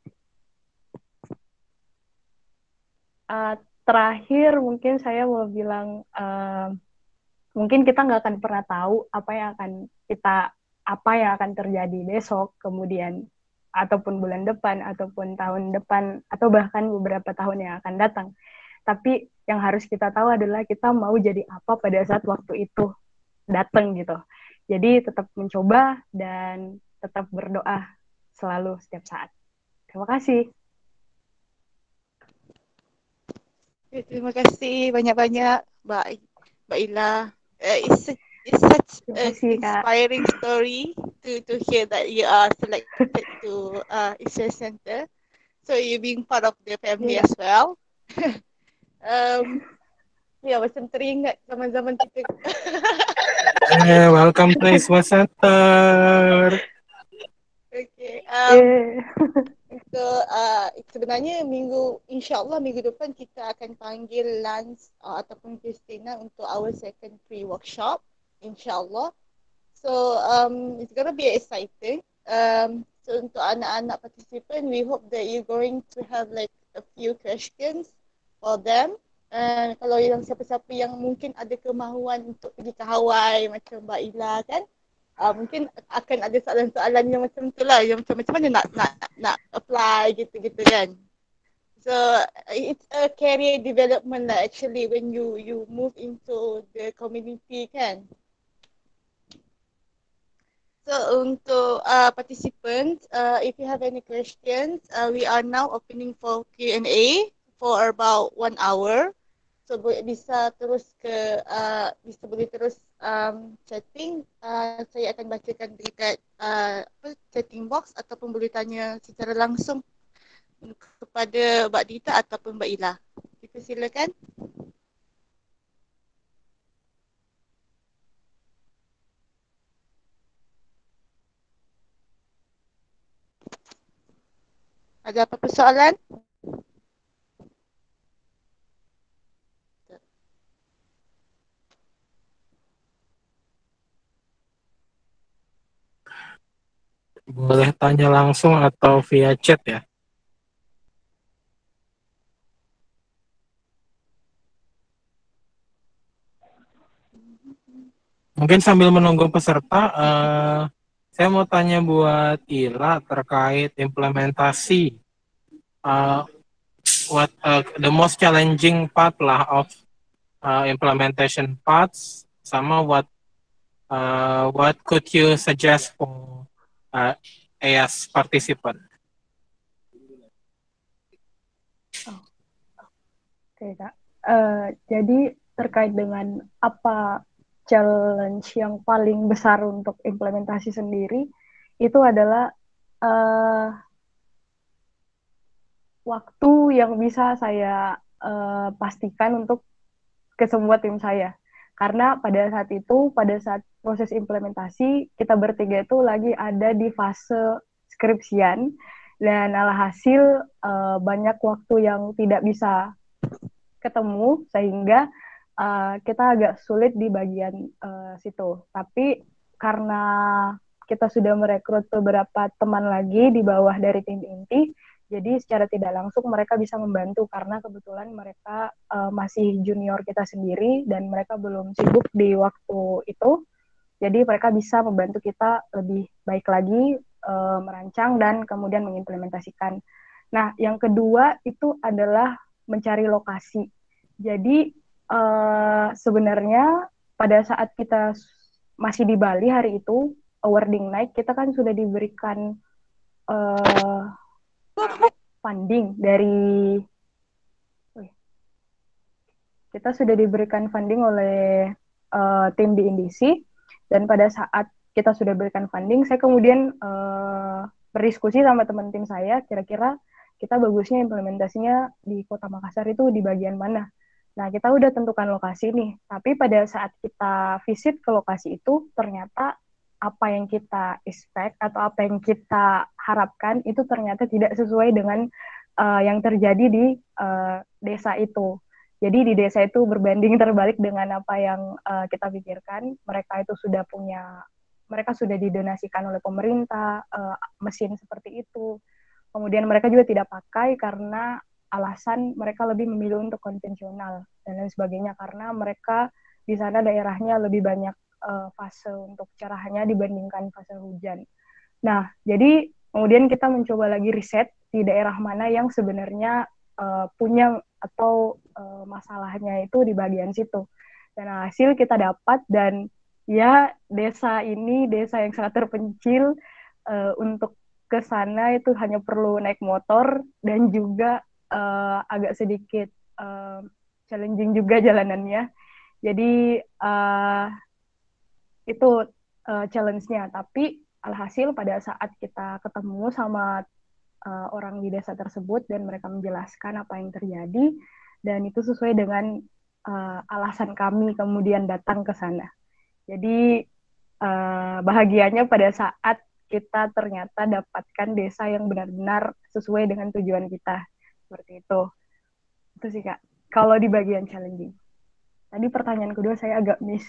Uh, terakhir mungkin saya mau bilang, uh, mungkin kita nggak akan pernah tahu apa yang akan kita apa yang akan terjadi besok, kemudian ataupun bulan depan, ataupun tahun depan, atau bahkan beberapa tahun yang akan datang. Tapi yang harus kita tahu adalah kita mau jadi apa pada saat waktu itu datang gitu. Jadi tetap mencoba dan tetap berdoa selalu setiap saat. Terima kasih. Terima kasih banyak-banyak Mbak Mbak Ila. Uh, it's it's such an inspiring story to to hear that you are selected to uh, East West Center. So you being part of the family yeah. as well. um, ya, yeah, macam teringat zaman-zaman kita. Yeah, welcome to East West Center. Okay. Um, yeah. So uh, sebenarnya minggu, insyaAllah minggu depan kita akan panggil Lance uh, ataupun Christina untuk our second pre-workshop, insyaAllah. So um, it's gonna be exciting. Um, so untuk anak-anak participant, we hope that you're going to have like a few questions for them. And kalau yang siapa-siapa yang mungkin ada kemahuan untuk pergi ke Hawaii macam Mbak Ila kan, Uh, mungkin akan ada soalan-soalan yang macam tu lah, yang macam macam mana nak nak nak apply gitu-gitu kan. So it's a career development lah actually when you you move into the community kan. So untuk uh, participants, uh, if you have any questions, uh, we are now opening for Q and A for about one hour. So bisa terus ke uh, bisa boleh terus um, chatting. Uh, saya akan bacakan dekat uh, chatting box ataupun boleh tanya secara langsung kepada Mbak Dita ataupun Mbak Ila. Kita silakan. Ada apa-apa soalan? Boleh tanya langsung atau via chat ya? Mungkin sambil menunggu peserta, uh, saya mau tanya buat Ila terkait implementasi. Uh, what uh, the most challenging part lah of uh, implementation parts, sama what uh, what could you suggest for uh, as participant? Oke, Kak. Uh, jadi terkait dengan apa challenge yang paling besar untuk implementasi sendiri, itu adalah uh, waktu yang bisa saya uh, pastikan untuk ke semua tim saya. Karena pada saat itu, pada saat proses implementasi, kita bertiga itu lagi ada di fase skripsian, dan alhasil uh, banyak waktu yang tidak bisa ketemu, sehingga uh, kita agak sulit di bagian uh, situ. Tapi karena kita sudah merekrut beberapa teman lagi di bawah dari tim inti, jadi secara tidak langsung mereka bisa membantu karena kebetulan mereka uh, masih junior kita sendiri dan mereka belum sibuk di waktu itu. Jadi mereka bisa membantu kita lebih baik lagi uh, merancang dan kemudian mengimplementasikan. Nah, yang kedua itu adalah mencari lokasi. Jadi uh, sebenarnya pada saat kita masih di Bali hari itu, awarding night, kita kan sudah diberikan uh, funding dari kita sudah diberikan funding oleh uh, tim di Indisi, dan pada saat kita sudah berikan funding, saya kemudian uh, berdiskusi sama teman tim saya, kira-kira kita bagusnya implementasinya di Kota Makassar itu di bagian mana. Nah, kita udah tentukan lokasi nih, tapi pada saat kita visit ke lokasi itu, ternyata apa yang kita expect atau apa yang kita harapkan itu ternyata tidak sesuai dengan uh, yang terjadi di uh, desa itu. Jadi di desa itu berbanding terbalik dengan apa yang uh, kita pikirkan. Mereka itu sudah punya, mereka sudah didonasikan oleh pemerintah, uh, mesin seperti itu. Kemudian mereka juga tidak pakai karena alasan mereka lebih memilih untuk konvensional dan lain sebagainya. Karena mereka di sana daerahnya lebih banyak uh, fase untuk carahannya dibandingkan fase hujan. Nah, jadi kemudian kita mencoba lagi riset di daerah mana yang sebenarnya uh, punya atau uh, masalahnya itu di bagian situ. Dan hasil kita dapat, dan ya desa ini desa yang sangat terpencil, uh, untuk ke sana itu hanya perlu naik motor dan juga uh, agak sedikit uh, challenging juga jalanannya. Jadi uh, itu uh, challenge-nya. Tapi alhasil pada saat kita ketemu sama uh, orang di desa tersebut dan mereka menjelaskan apa yang terjadi, dan itu sesuai dengan uh, alasan kami kemudian datang ke sana. Jadi uh, bahagianya pada saat kita ternyata dapatkan desa yang benar-benar sesuai dengan tujuan kita. Seperti itu. Itu sih, Kak. Kalau di bagian challenging. Tadi pertanyaan kedua saya agak miss.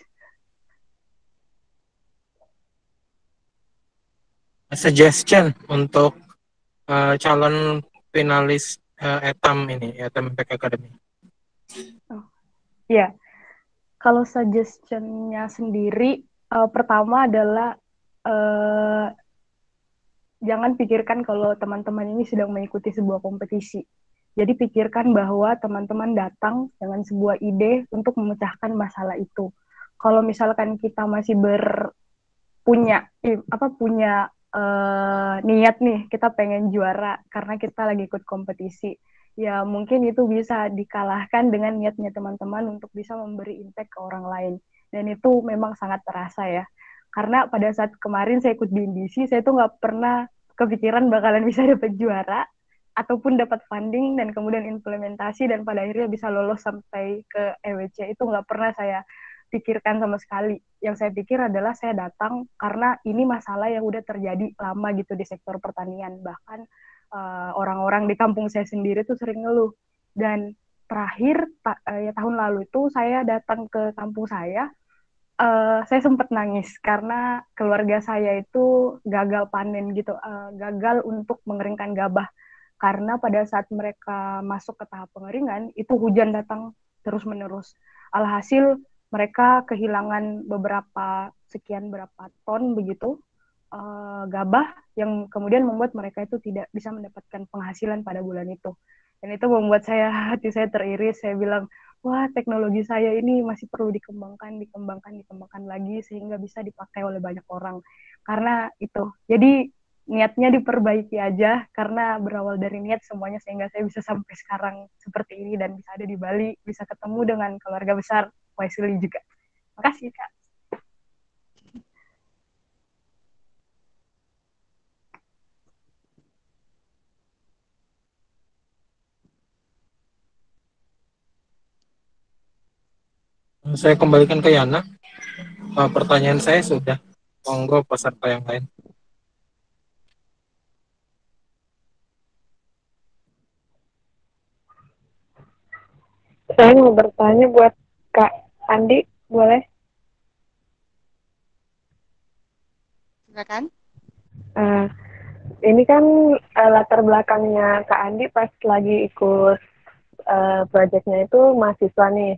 Suggestion untuk uh, calon finalis uh, Etam ini, Etam Impact Academy. Oh, iya. Kalau suggestion-nya sendiri, uh, pertama adalah uh, jangan pikirkan kalau teman-teman ini sedang mengikuti sebuah kompetisi. Jadi pikirkan bahwa teman-teman datang dengan sebuah ide untuk memecahkan masalah itu. Kalau misalkan kita masih ber punya apa punya uh, niat nih, kita pengen juara karena kita lagi ikut kompetisi, ya mungkin itu bisa dikalahkan dengan niatnya teman-teman untuk bisa memberi impact ke orang lain, dan itu memang sangat terasa ya. Karena pada saat kemarin saya ikut di Indisi, saya tuh nggak pernah kepikiran bakalan bisa dapat juara ataupun dapat funding dan kemudian implementasi dan pada akhirnya bisa lolos sampai ke E W C. Itu nggak pernah saya pikirkan sama sekali. Yang saya pikir adalah saya datang karena ini masalah yang udah terjadi lama gitu di sektor pertanian. Bahkan uh, orang-orang di kampung saya sendiri tuh sering ngeluh. Dan terakhir ta uh, ya tahun lalu itu saya datang ke kampung saya, uh, saya sempat nangis karena keluarga saya itu gagal panen gitu, uh, gagal untuk mengeringkan gabah. Karena pada saat mereka masuk ke tahap pengeringan, itu hujan datang terus-menerus. Alhasil mereka kehilangan beberapa sekian berapa ton begitu uh, gabah, yang kemudian membuat mereka itu tidak bisa mendapatkan penghasilan pada bulan itu. Dan itu membuat saya hati saya teriris. Saya bilang, wah, teknologi saya ini masih perlu dikembangkan, dikembangkan, dikembangkan lagi sehingga bisa dipakai oleh banyak orang. Karena itu. Jadi niatnya diperbaiki aja, karena berawal dari niat semuanya, sehingga saya bisa sampai sekarang seperti ini dan bisa ada di Bali, bisa ketemu dengan keluarga besar Waisili juga. Makasih Kak. Saya kembalikan ke Yana. Uh, pertanyaan saya sudah. Monggo peserta yang lain. Saya mau bertanya buat Kak Andi, boleh? Silakan. Uh, ini kan uh, latar belakangnya Kak Andi pas lagi ikut uh, proyeknya itu mahasiswa nih.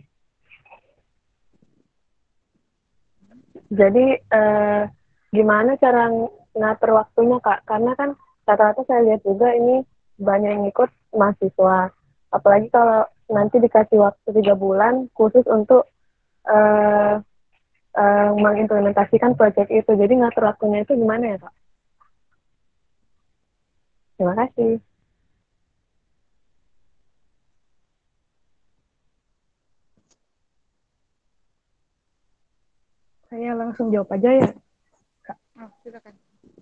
Jadi uh, gimana cara ngatur waktunya Kak? Karena kan rata-rata saya lihat juga ini banyak yang ikut mahasiswa. Apalagi kalau nanti dikasih waktu tiga bulan khusus untuk uh, uh, mengimplementasikan proyek itu. Jadi ngatur waktunya itu gimana ya Kak? Terima kasih. Saya langsung jawab aja ya, Kak. Oh, silakan.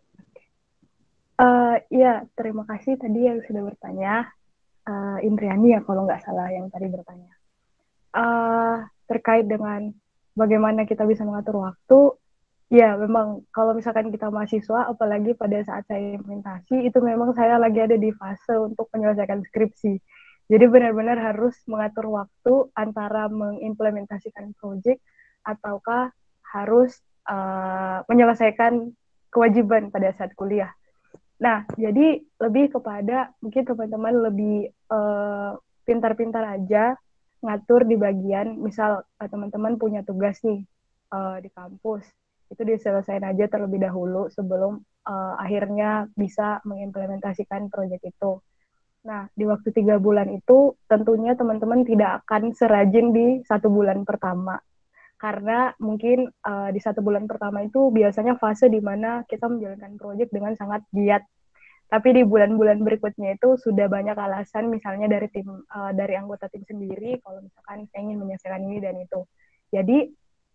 Uh, ya, terima kasih tadi yang sudah bertanya. Uh, Indriani ya kalau nggak salah yang tadi bertanya. Uh, terkait dengan bagaimana kita bisa mengatur waktu, ya memang kalau misalkan kita mahasiswa, apalagi pada saat saya implementasi, itu memang saya lagi ada di fase untuk menyelesaikan skripsi. Jadi benar-benar harus mengatur waktu antara mengimplementasikan proyek ataukah harus uh, menyelesaikan kewajiban pada saat kuliah. Nah, jadi lebih kepada mungkin teman-teman lebih uh, pintar-pintar aja ngatur di bagian, misal uh, teman-teman punya tugas nih uh, di kampus, itu diselesaikan aja terlebih dahulu sebelum uh, akhirnya bisa mengimplementasikan proyek itu. Nah, di waktu tiga bulan itu tentunya teman-teman tidak akan serajin di satu bulan pertama. Karena mungkin uh, di satu bulan pertama itu biasanya fase di mana kita menjalankan proyek dengan sangat giat. Tapi di bulan-bulan berikutnya itu sudah banyak alasan, misalnya dari tim, uh, dari anggota tim sendiri, kalau misalkan saya ingin menyelesaikan ini dan itu. Jadi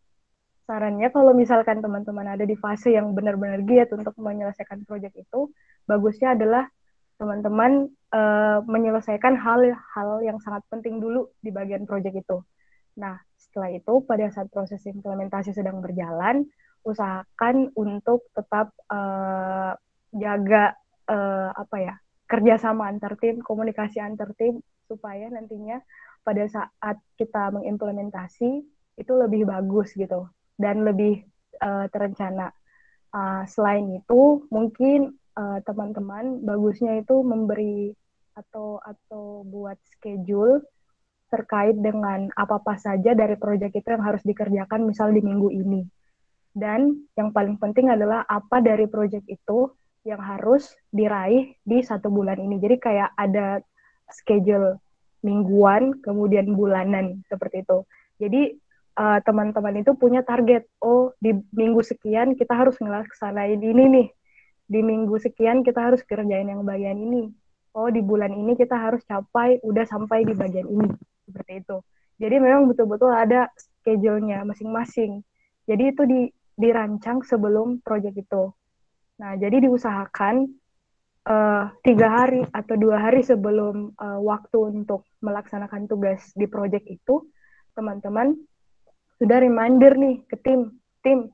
sarannya kalau misalkan teman-teman ada di fase yang benar-benar giat untuk menyelesaikan proyek itu, bagusnya adalah teman-teman uh, menyelesaikan hal-hal yang sangat penting dulu di bagian proyek itu. Nah, setelah itu pada saat proses implementasi sedang berjalan, usahakan untuk tetap uh, jaga uh, apa ya, kerjasama antar tim, komunikasi antar tim, supaya nantinya pada saat kita mengimplementasi itu lebih bagus gitu dan lebih uh, terencana. Uh, selain itu, mungkin uh, teman-teman bagusnya itu memberi atau atau buat schedule terkait dengan apa-apa saja dari proyek itu yang harus dikerjakan misal di minggu ini. Dan yang paling penting adalah apa dari proyek itu yang harus diraih di satu bulan ini. Jadi kayak ada schedule mingguan, kemudian bulanan, seperti itu. Jadi uh, teman-teman itu punya target, oh di minggu sekian kita harus ngelaksanain ini nih, di minggu sekian kita harus kerjain yang bagian ini, oh di bulan ini kita harus capai udah sampai di bagian ini, seperti itu. Jadi memang betul-betul ada schedule-nya masing-masing. Jadi itu di, dirancang sebelum proyek itu. Nah, jadi diusahakan uh, tiga hari atau dua hari sebelum uh, waktu untuk melaksanakan tugas di proyek itu, teman-teman sudah reminder nih ke tim, tim,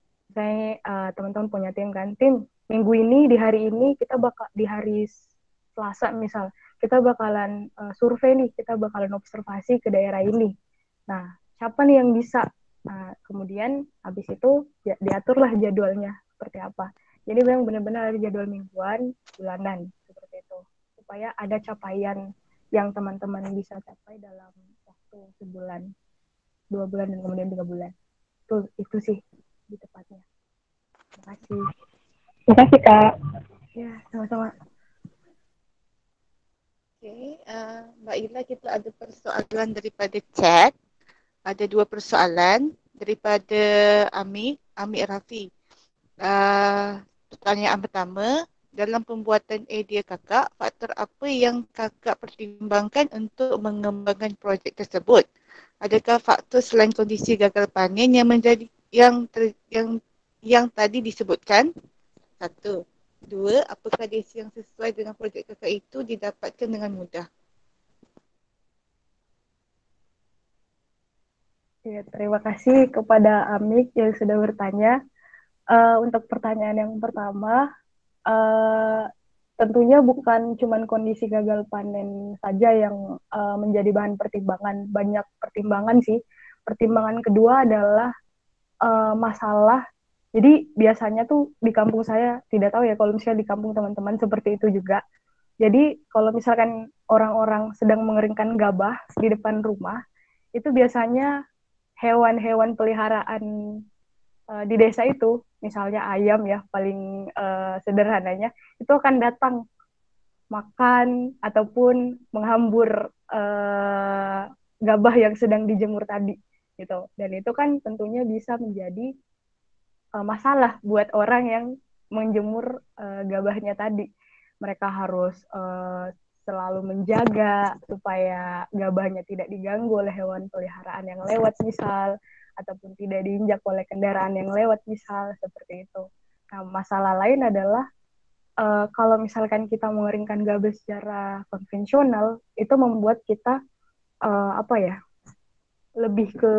saya uh, teman-teman punya tim kan, tim minggu ini di hari ini kita bakal di hari Selasa misal kita bakalan uh, survei nih, kita bakalan observasi ke daerah ini. Nah, siapa nih yang bisa? Nah, kemudian habis itu ya, diaturlah jadwalnya seperti apa. Jadi memang benar-benar ada jadwal mingguan, bulanan, seperti itu. Supaya ada capaian yang teman-teman bisa capai dalam waktu sebulan, dua bulan, dan kemudian tiga bulan. Itu, itu sih di tepatnya. Terima kasih. Terima kasih, Kak. Ya, sama-sama. Oke, okay, uh, Mbak Ila, kita ada persoalan daripada chat. Ada dua persoalan daripada Amik, Amik Rafi. Uh, pertanyaan pertama, Dalam pembuatan idea kakak, faktor apa yang kakak pertimbangkan untuk mengembangkan projek tersebut? Adakah faktor selain kondisi gagal panen yang menjadi yang ter, yang yang tadi disebutkan? Satu. Dua, apakah desa yang sesuai dengan projek kakak itu didapatkan dengan mudah? Ya, terima kasih kepada Amik yang sudah bertanya. Uh, untuk pertanyaan yang pertama, uh, tentunya bukan cuma kondisi gagal panen saja yang uh, menjadi bahan pertimbangan. Banyak pertimbangan sih. Pertimbangan kedua adalah uh, masalah. Jadi biasanya tuh di kampung saya, tidak tahu ya kalau misalnya di kampung teman-teman seperti itu juga. Jadi kalau misalkan orang-orang sedang mengeringkan gabah di depan rumah, itu biasanya hewan-hewan peliharaan uh, di desa itu, misalnya ayam ya paling uh, sederhananya, itu akan datang makan ataupun menghambur uh, gabah yang sedang dijemur tadi gitu. Dan itu kan tentunya bisa menjadi uh, masalah buat orang yang menjemur uh, gabahnya tadi. Mereka harus uh, selalu menjaga supaya gabahnya tidak diganggu oleh hewan peliharaan yang lewat misal, ataupun tidak diinjak oleh kendaraan yang lewat misal, seperti itu. Nah, masalah lain adalah uh, kalau misalkan kita mengeringkan gabah secara konvensional, itu membuat kita uh, apa ya, lebih ke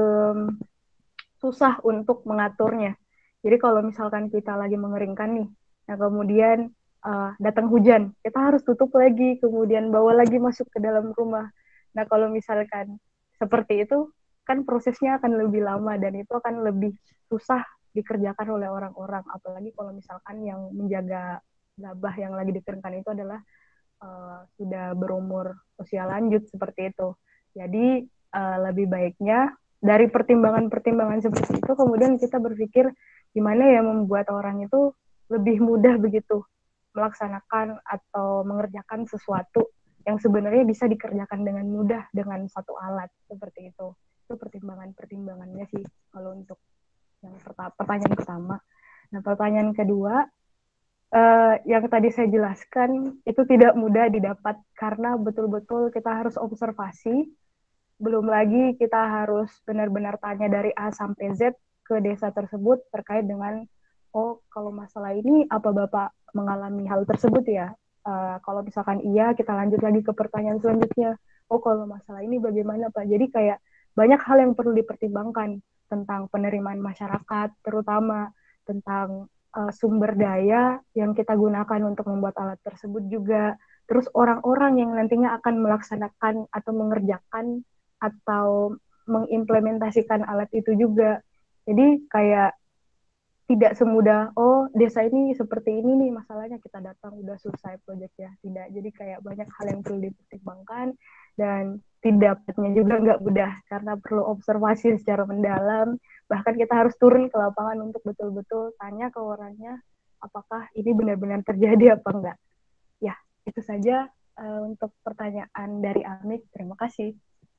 susah untuk mengaturnya. Jadi kalau misalkan kita lagi mengeringkan nih, nah kemudian uh, datang hujan, kita harus tutup lagi, kemudian bawa lagi masuk ke dalam rumah. Nah kalau misalkan seperti itu, kan prosesnya akan lebih lama dan itu akan lebih susah dikerjakan oleh orang-orang. Apalagi kalau misalkan yang menjaga gabah yang lagi dikeringkan itu adalah uh, sudah berumur usia lanjut seperti itu. Jadi uh, lebih baiknya dari pertimbangan-pertimbangan seperti itu, kemudian kita berpikir gimana ya membuat orang itu lebih mudah begitu melaksanakan atau mengerjakan sesuatu yang sebenarnya bisa dikerjakan dengan mudah dengan satu alat seperti itu. Itu pertimbangan-pertimbangannya sih kalau untuk yang pertama, pertanyaan pertama. Nah, pertanyaan kedua, uh, yang tadi saya jelaskan itu tidak mudah didapat karena betul-betul kita harus observasi. Belum lagi kita harus benar-benar tanya dari A sampai Z ke desa tersebut terkait dengan, oh kalau masalah ini apa Bapak mengalami hal tersebut ya? Uh, kalau misalkan iya, kita lanjut lagi ke pertanyaan selanjutnya. Oh kalau masalah ini bagaimana Pak? Jadi kayak banyak hal yang perlu dipertimbangkan tentang penerimaan masyarakat, terutama tentang uh, sumber daya yang kita gunakan untuk membuat alat tersebut juga. Terus orang-orang yang nantinya akan melaksanakan atau mengerjakan atau mengimplementasikan alat itu juga. Jadi kayak tidak semudah, oh desa ini seperti ini nih masalahnya, kita datang udah selesai proyeknya. Tidak, jadi kayak banyak hal yang perlu dipertimbangkan dan tidaknya juga nggak mudah karena perlu observasi secara mendalam. Bahkan kita harus turun ke lapangan untuk betul-betul tanya ke orangnya apakah ini benar-benar terjadi apa enggak. Ya, itu saja uh, untuk pertanyaan dari Amik. Terima kasih.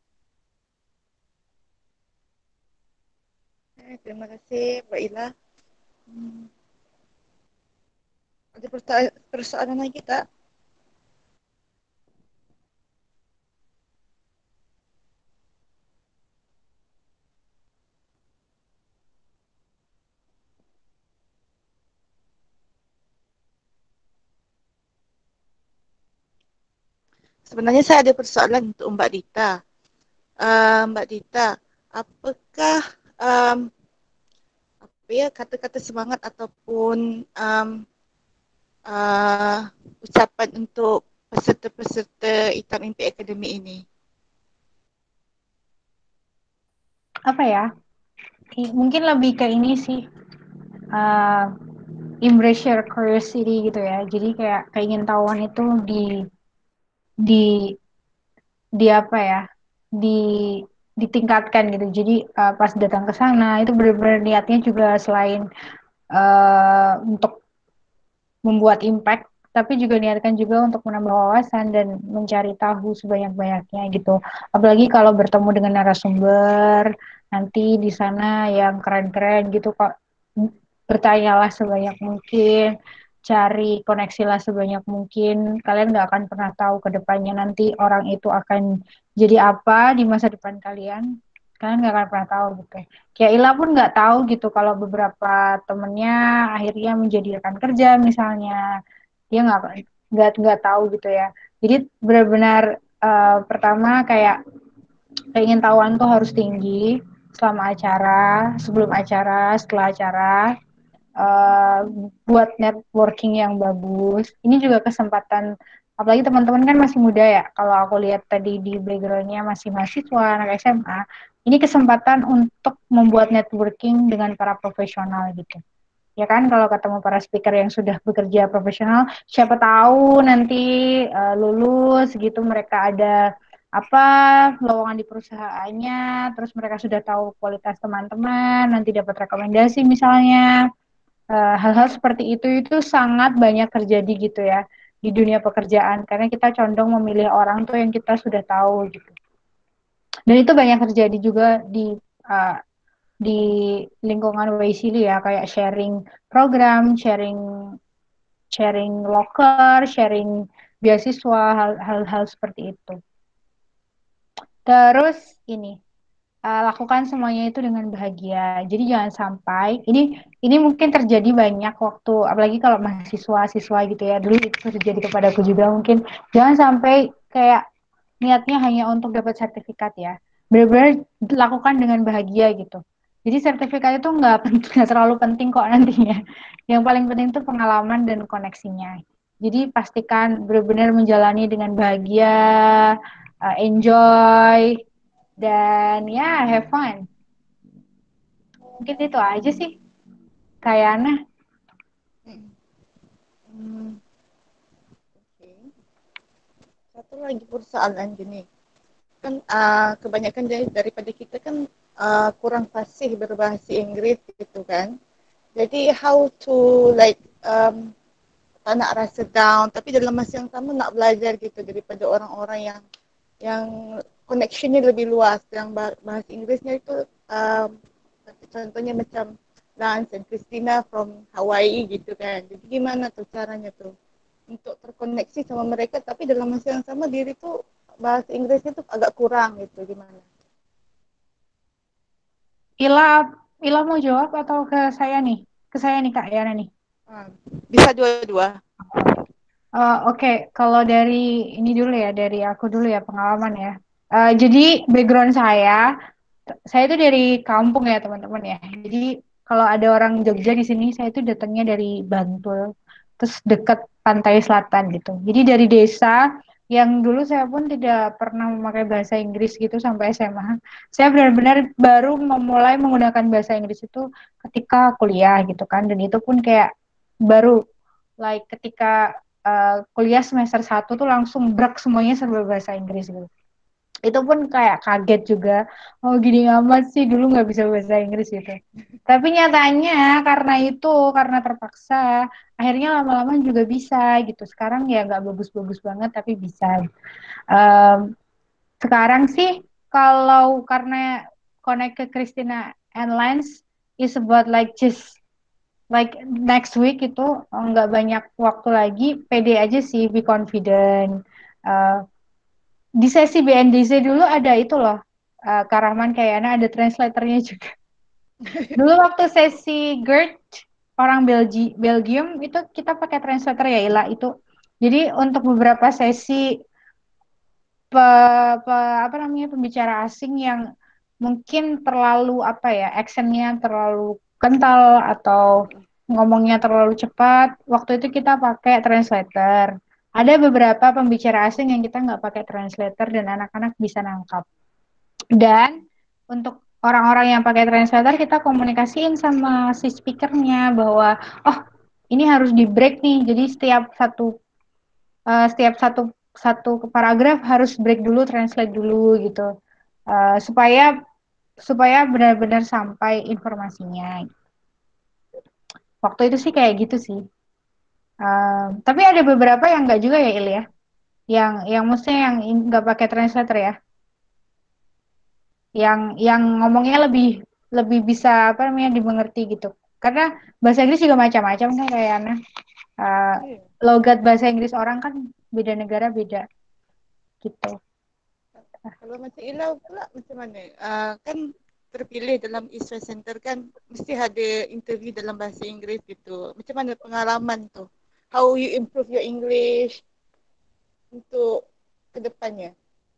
Terima kasih, Mbak Ila. Hmm. Ada persoalan, persoalan lagi tak? Sebenarnya saya ada persoalan untuk Mbak Dita. Uh, Mbak Dita, apakah um, apa ya kata-kata semangat ataupun um, uh, ucapan untuk peserta-peserta Hitam Impi Academy ini? Apa ya? Mungkin lebih ke ini sih. Uh, embrace your curiosity gitu ya. Jadi kayak keingintahuan itu di di di apa ya? Di ditingkatkan gitu. Jadi uh, pas datang ke sana itu benar-benar niatnya juga selain uh, untuk membuat impact, tapi juga niatkan juga untuk menambah wawasan dan mencari tahu sebanyak-banyaknya gitu. Apalagi kalau bertemu dengan narasumber nanti di sana yang keren-keren gitu, kok bertanyalah sebanyak mungkin. cari koneksi lah sebanyak mungkin. Kalian nggak akan pernah tahu ke depannya nanti orang itu akan jadi apa di masa depan kalian. Kalian nggak akan pernah tahu gitu. Kayak Ila pun nggak tahu gitu kalau beberapa temennya akhirnya menjadi rekan kerja misalnya. Dia nggak nggak nggak tahu gitu ya. Jadi benar-benar uh, pertama kayak keingin tahuan tuh harus tinggi selama acara, sebelum acara, setelah acara, uh, buat networking yang bagus. Ini juga kesempatan, apalagi teman-teman kan masih muda ya. Kalau aku lihat tadi di backgroundnya masih mahasiswa, anak S M A, ini kesempatan untuk membuat networking dengan para profesional gitu. Ya kan, kalau ketemu para speaker yang sudah bekerja profesional, siapa tahu nanti uh, lulus gitu mereka ada apa lowongan di perusahaannya, terus mereka sudah tahu kualitas teman-teman, nanti dapat rekomendasi misalnya. Uh, hal-hal seperti itu itu sangat banyak terjadi gitu ya di dunia pekerjaan karena kita condong memilih orang tuh yang kita sudah tahu gitu. Dan itu banyak terjadi juga di uh, di lingkungan Waysili ya, kayak sharing program, sharing sharing loker, sharing beasiswa, hal-hal seperti itu. Terus ini uh, lakukan semuanya itu dengan bahagia. Jadi jangan sampai ini ini mungkin terjadi banyak waktu, apalagi kalau mahasiswa-siswa gitu ya. Dulu itu terjadi kepadaku juga mungkin. Jangan sampai kayak niatnya hanya untuk dapat sertifikat ya. Benar-benar lakukan dengan bahagia gitu. Jadi sertifikat itu nggak nggak terlalu penting kok nantinya. Yang paling penting itu pengalaman dan koneksinya. Jadi pastikan benar-benar menjalani dengan bahagia, uh, enjoy, dan ya have fun. Mungkin itu aja sih kayaknya. Hmm. Okay. Satu lagi persoalan gini, kan uh, kebanyakan dari, daripada kita kan uh, kurang fasih berbahasa Inggris gitu kan. Jadi how to like um, tak nak rasa down, tapi dalam masa yang sama nak belajar gitu daripada orang-orang yang yang connectionnya lebih luas, yang bahasa Inggrisnya itu um, contohnya macam Lance and Christina from Hawaii gitu kan. Jadi gimana tuh caranya tuh untuk terkoneksi sama mereka, tapi dalam masa yang sama diri tuh bahasa Inggrisnya tuh agak kurang gitu, gimana? Ila, Ila mau jawab atau ke saya nih? Ke saya nih Kak Yana nih. Hmm, bisa dua-dua. Uh, Oke, okay. Kalau dari ini dulu ya, dari aku dulu ya pengalaman ya. Uh, jadi background saya, saya itu dari kampung ya teman-teman ya. Jadi kalau ada orang Jogja di sini, saya itu datangnya dari Bantul, terus dekat pantai selatan gitu. Jadi dari desa yang dulu saya pun tidak pernah memakai bahasa Inggris gitu sampai S M A. Saya benar-benar baru memulai menggunakan bahasa Inggris itu ketika kuliah gitu kan. Dan itu pun kayak baru, like ketika uh, kuliah semester satu tuh langsung brak semuanya serba bahasa Inggris gitu. Itu pun kayak kaget juga, oh gini amat sih dulu nggak bisa bahasa Inggris gitu. Tapi nyatanya karena itu, karena terpaksa, akhirnya lama-lama juga bisa gitu. Sekarang ya nggak bagus-bagus banget tapi bisa. Um, sekarang sih kalau karena connect ke Christina Airlines is about like just like next week itu nggak banyak waktu lagi, pede aja sih, be confident. Uh, di sesi B N D C dulu ada itu loh, uh, Karahman kayaknya ada translatornya juga. Dulu waktu sesi GERD orang Belgi Belgium itu kita pakai translator ya Ila itu. Jadi untuk beberapa sesi pe, pe, apa namanya pembicara asing yang mungkin terlalu apa ya aksennya terlalu kental atau ngomongnya terlalu cepat, waktu itu kita pakai translator. Ada beberapa pembicara asing yang kita nggak pakai translator dan anak-anak bisa nangkap. Dan untuk orang-orang yang pakai translator kita komunikasiin sama si speakernya bahwa oh ini harus di break nih. Jadi setiap satu uh, setiap satu satu paragraf harus break dulu, translate dulu gitu. Uh, supaya supaya benar-benar sampai informasinya. Waktu itu sih kayak gitu sih. Um, tapi ada beberapa yang enggak juga ya Il ya. Yang yang maksudnya yang enggak pakai translator ya. Yang yang ngomongnya lebih lebih bisa apa namanya dimengerti gitu. Karena bahasa Inggris juga macam-macam kan kayak Ana. Uh, Iya. logat bahasa Inggris orang kan beda negara beda gitu. Kalau macam Ilau pula macam mana? Uh, kan terpilih dalam East West Center kan mesti ada interview dalam bahasa Inggeris gitu. Macam mana pengalaman tu? How you improve your English untuk kedepannya?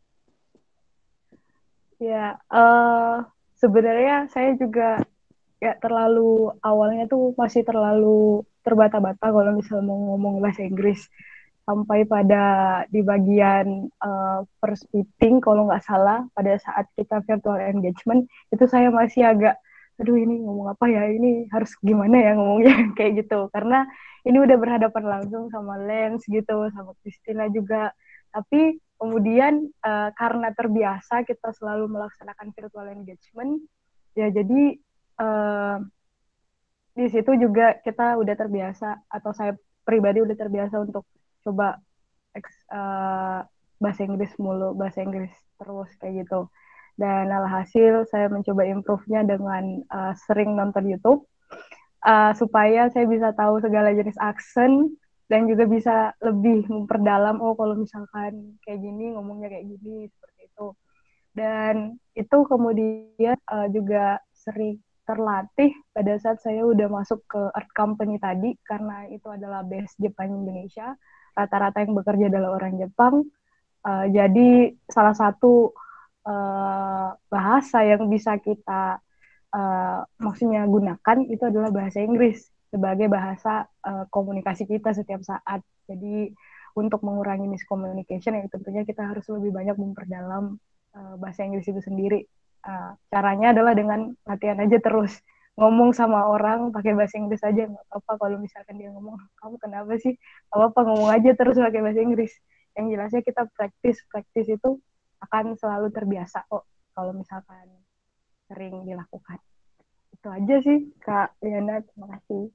Ya, uh, sebenarnya saya juga ya terlalu awalnya tuh masih terlalu terbata-bata kalau misalnya mau ngomong bahasa Inggris sampai pada di bagian uh, first meeting kalau nggak salah pada saat kita virtual engagement itu saya masih agak aduh ini ngomong apa ya ini harus gimana ya ngomongnya kayak gitu karena ini udah berhadapan langsung sama Lens gitu sama Christina juga tapi kemudian uh, karena terbiasa kita selalu melaksanakan virtual engagement ya jadi uh, di situ juga kita udah terbiasa atau saya pribadi udah terbiasa untuk coba uh, bahasa Inggris mulu, bahasa Inggris terus kayak gitu. Dan alhasil saya mencoba improve-nya dengan uh, sering nonton YouTube uh, supaya saya bisa tahu segala jenis aksen dan juga bisa lebih memperdalam oh kalau misalkan kayak gini ngomongnya kayak gini seperti itu. Dan itu kemudian uh, juga sering terlatih pada saat saya udah masuk ke art company tadi karena itu adalah base Jepang Indonesia rata-rata yang bekerja adalah orang Jepang uh, jadi salah satu uh, bahasa yang bisa kita uh, maksudnya gunakan itu adalah bahasa Inggris sebagai bahasa uh, komunikasi kita setiap saat jadi untuk mengurangi miscommunication ya tentunya kita harus lebih banyak memperdalam uh, bahasa Inggris itu sendiri. Uh, caranya adalah dengan latihan aja terus ngomong sama orang pakai bahasa Inggris aja nggak apa-apa kalau misalkan dia ngomong kamu kenapa sih nggak apa-apa ngomong aja terus pakai bahasa Inggris yang jelasnya kita praktis praktis itu akan selalu terbiasa kok kalau misalkan sering dilakukan itu aja sih Kak Liana terima kasih.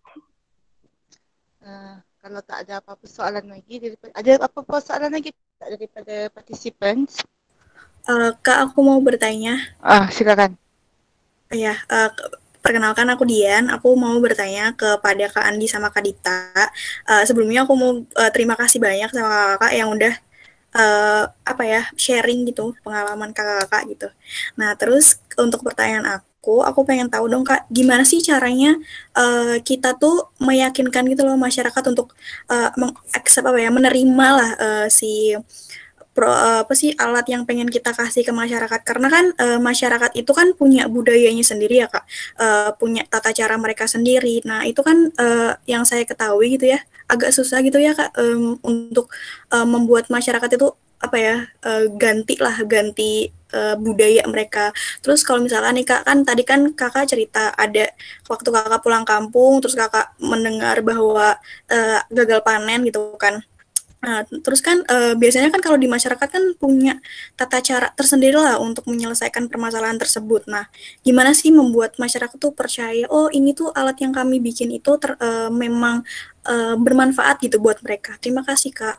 Uh, kalau tak ada apa-apa soalan lagi daripada, ada apa-apa soalan lagi tak daripada participants? Uh, Kak, aku mau bertanya. Ah, silakan. Ya, uh, perkenalkan aku Dian. Aku mau bertanya kepada Kak Andi sama Kak Dita. Uh, sebelumnya aku mau uh, terima kasih banyak sama kakak yang udah uh, apa ya sharing gitu pengalaman kakak-kakak gitu. Nah, terus untuk pertanyaan aku, aku pengen tahu dong Kak, gimana sih caranya uh, kita tuh meyakinkan gitu loh masyarakat untuk uh, mengaccept apa ya menerima lah uh, si pro, apa sih alat yang pengen kita kasih ke masyarakat karena kan e, masyarakat itu kan punya budayanya sendiri ya Kak, e, punya tata cara mereka sendiri. Nah itu kan e, yang saya ketahui gitu ya agak susah gitu ya Kak e, untuk e, membuat masyarakat itu apa ya e, ganti lah ganti e, budaya mereka. Terus kalau misalkan nih Kak kan tadi kan Kakak cerita ada waktu Kakak pulang kampung terus Kakak mendengar bahwa e, gagal panen gitu kan. Nah, terus kan e, biasanya kan kalau di masyarakat kan punya tata cara tersendiri lah untuk menyelesaikan permasalahan tersebut. Nah, gimana sih membuat masyarakat tuh percaya, oh ini tuh alat yang kami bikin itu ter, e, memang e, bermanfaat gitu buat mereka. Terima kasih, Kak.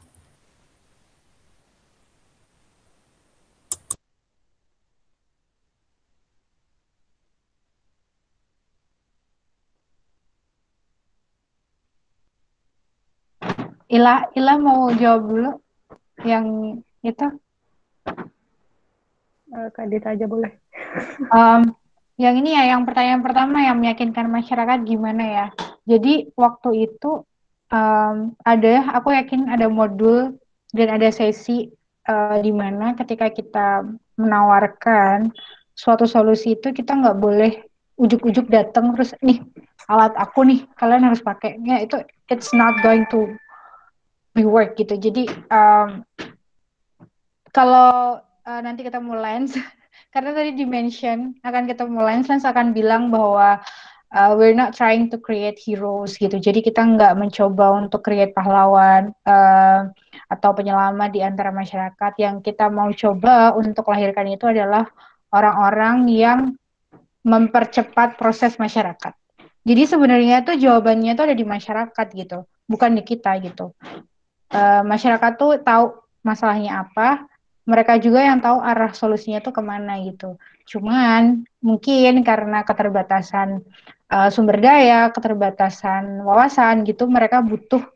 Ila, Ila mau jawab dulu yang itu. Uh, Kak Dita aja boleh. Um, yang ini ya, yang pertanyaan pertama yang meyakinkan masyarakat gimana ya. Jadi waktu itu um, ada, aku yakin ada modul dan ada sesi uh, di mana ketika kita menawarkan suatu solusi itu kita nggak boleh ujuk-ujuk datang terus nih alat aku nih kalian harus pakai. Ya itu it's not going to be work gitu. Jadi um, kalau uh, nanti ketemu Lens, karena tadi dimention akan ketemu Lens, Lens akan bilang bahwa uh, we're not trying to create heroes gitu. Jadi kita nggak mencoba untuk create pahlawan uh, atau penyelamat di antara masyarakat. Yang kita mau coba untuk lahirkan itu adalah orang-orang yang mempercepat proses masyarakat. Jadi sebenarnya tuh jawabannya tuh ada di masyarakat gitu, bukan di kita gitu. Uh, masyarakat tuh tahu masalahnya apa, mereka juga yang tahu arah solusinya tuh kemana gitu. Cuman mungkin karena keterbatasan uh, sumber daya, keterbatasan wawasan gitu, mereka butuh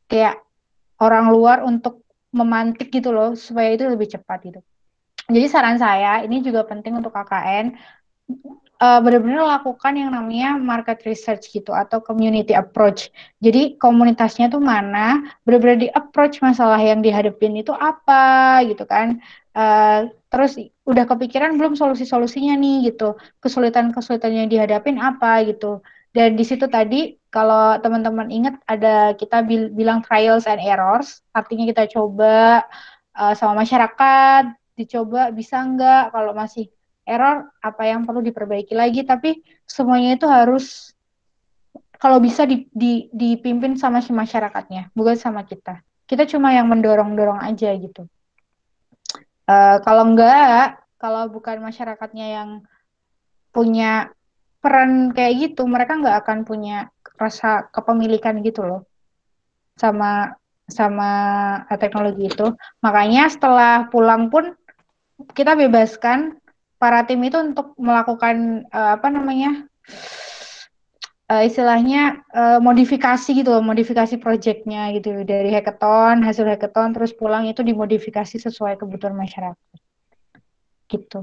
kayak orang luar untuk memantik gitu loh supaya itu lebih cepat gitu. Jadi saran saya ini juga penting untuk K K N uh, benar-benar lakukan yang namanya market research gitu atau community approach. Jadi komunitasnya tuh mana, benar-benar di approach masalah yang dihadapin itu apa gitu kan. Uh, terus udah kepikiran belum solusi-solusinya nih gitu. Kesulitan-kesulitan yang dihadapin apa gitu. Dan di situ tadi kalau teman-teman ingat ada kita bil- bilang trials and errors, artinya kita coba uh, sama masyarakat, dicoba bisa nggak kalau masih error apa yang perlu diperbaiki lagi, tapi semuanya itu harus kalau bisa di, di, dipimpin sama si masyarakatnya, bukan sama kita. Kita cuma yang mendorong-dorong aja gitu. Uh, kalau enggak, kalau bukan masyarakatnya yang punya peran kayak gitu, mereka nggak akan punya rasa kepemilikan gitu loh sama sama teknologi itu. Makanya setelah pulang pun kita bebaskan para tim itu untuk melakukan uh, apa namanya uh, istilahnya uh, modifikasi gitu loh, modifikasi projectnya gitu dari hackathon, hasil hackathon terus pulang itu dimodifikasi sesuai kebutuhan masyarakat gitu.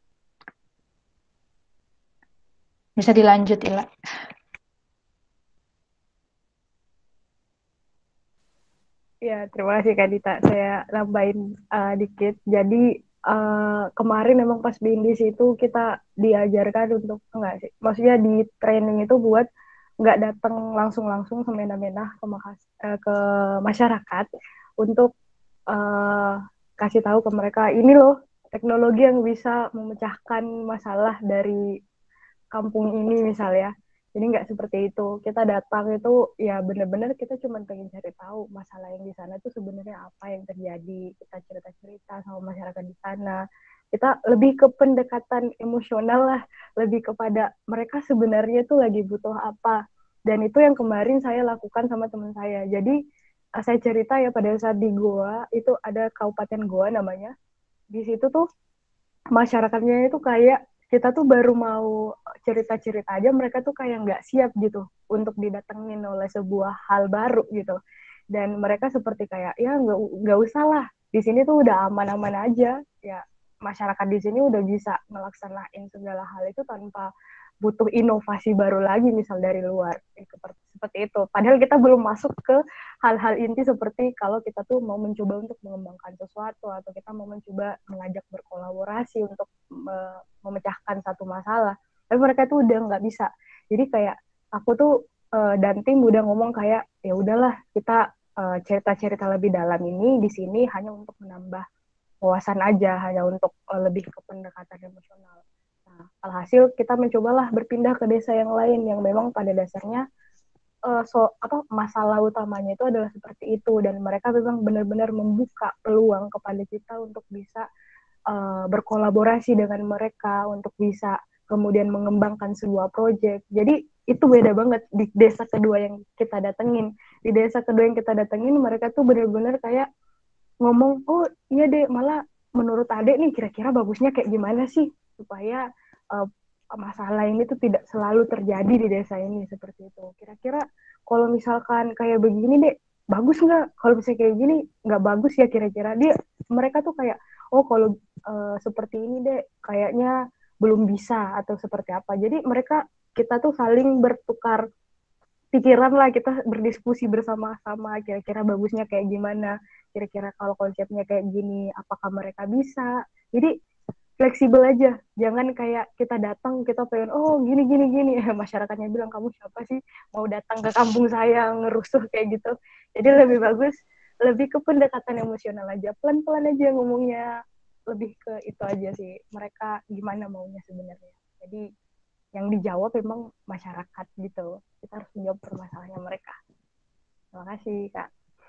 Bisa dilanjut Ila. Ya, terima kasih Kak Dita. Saya nambahin uh, dikit. Jadi uh, kemarin memang pas Bindis itu kita diajarkan untuk enggak sih, maksudnya di training itu buat nggak datang langsung-langsung semena-mena ke, uh, ke masyarakat untuk uh, kasih tahu ke mereka ini loh teknologi yang bisa memecahkan masalah dari kampung ini misalnya. Jadi nggak seperti itu. Kita datang itu ya benar-benar kita cuma pengen cari tahu masalah yang di sana itu sebenarnya apa yang terjadi. Kita cerita-cerita sama masyarakat di sana. Kita lebih ke pendekatan emosional lah, lebih kepada mereka sebenarnya tuh lagi butuh apa. Dan itu yang kemarin saya lakukan sama teman saya. Jadi saya cerita ya pada saat di Goa, itu ada Kabupaten Goa namanya. Di situ tuh masyarakatnya itu kayak kita tuh baru mau cerita-cerita aja mereka tuh kayak nggak siap gitu untuk didatengin oleh sebuah hal baru gitu. Dan mereka seperti kayak ya nggak nggak usah lah, di sini tuh udah aman-aman aja ya, masyarakat di sini udah bisa ngelaksanain segala hal itu tanpa butuh inovasi baru lagi misal dari luar seperti seperti itu. Padahal kita belum masuk ke hal-hal inti seperti kalau kita tuh mau mencoba untuk mengembangkan sesuatu atau kita mau mencoba mengajak berkolaborasi untuk me- memecahkan satu masalah. Tapi mereka tuh udah nggak bisa. Jadi kayak aku tuh uh, dan tim udah ngomong kayak ya udahlah kita uh, cerita-cerita lebih dalam ini di sini hanya untuk menambah wawasan aja, hanya untuk uh, lebih ke pendekatan emosional. Nah, alhasil kita mencobalah berpindah ke desa yang lain yang memang pada dasarnya uh, so apa masalah utamanya itu adalah seperti itu, dan mereka memang benar-benar membuka peluang kepada kita untuk bisa uh, berkolaborasi dengan mereka untuk bisa kemudian mengembangkan sebuah proyek. Jadi itu beda banget di desa kedua yang kita datengin. Di desa kedua yang kita datengin mereka tuh benar-benar kayak ngomong, oh iya deh, malah menurut Ade nih kira-kira bagusnya kayak gimana sih supaya uh, masalah ini tuh tidak selalu terjadi di desa ini seperti itu. Kira-kira kalau misalkan kayak begini deh, bagus nggak? Kalau misalnya kayak gini nggak bagus ya kira-kira. Dia mereka tuh kayak, oh kalau uh, seperti ini deh, kayaknya belum bisa atau seperti apa. Jadi mereka kita tuh saling bertukar pikiran lah, kita berdiskusi bersama-sama kira-kira bagusnya kayak gimana, kira-kira kalau konsepnya kayak gini apakah mereka bisa. Jadi fleksibel aja, jangan kayak kita datang kita pengen oh gini gini gini masyarakatnya bilang kamu siapa sih mau datang ke kampung saya ngerusuh kayak gitu. Jadi lebih bagus lebih ke pendekatan emosional aja, pelan-pelan aja ngomongnya, lebih ke itu aja sih, mereka gimana maunya sebenarnya. Jadi yang dijawab memang masyarakat gitu. Kita harus menjawab permasalahannya mereka. Terima kasih, Kak.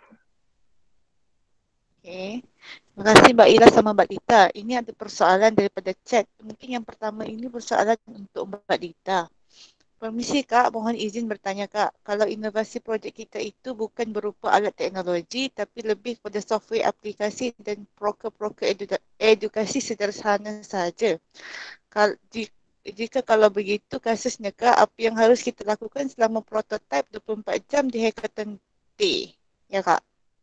Oke, terima kasih Mbak Ira sama Mbak Dita. Ini ada persoalan daripada chat. Mungkin yang pertama ini persoalan untuk Mbak Dita. Permisi Kak, mohon izin bertanya Kak. Kalau inovasi projek kita itu bukan berupa alat teknologi, tapi lebih pada software aplikasi dan proker-proker edu- edukasi sederhana saja. Kalau di Jika kalau begitu kasusnya Kak, apa yang harus kita lakukan selama prototype dua puluh empat jam di Hackathon Day Ya Kak,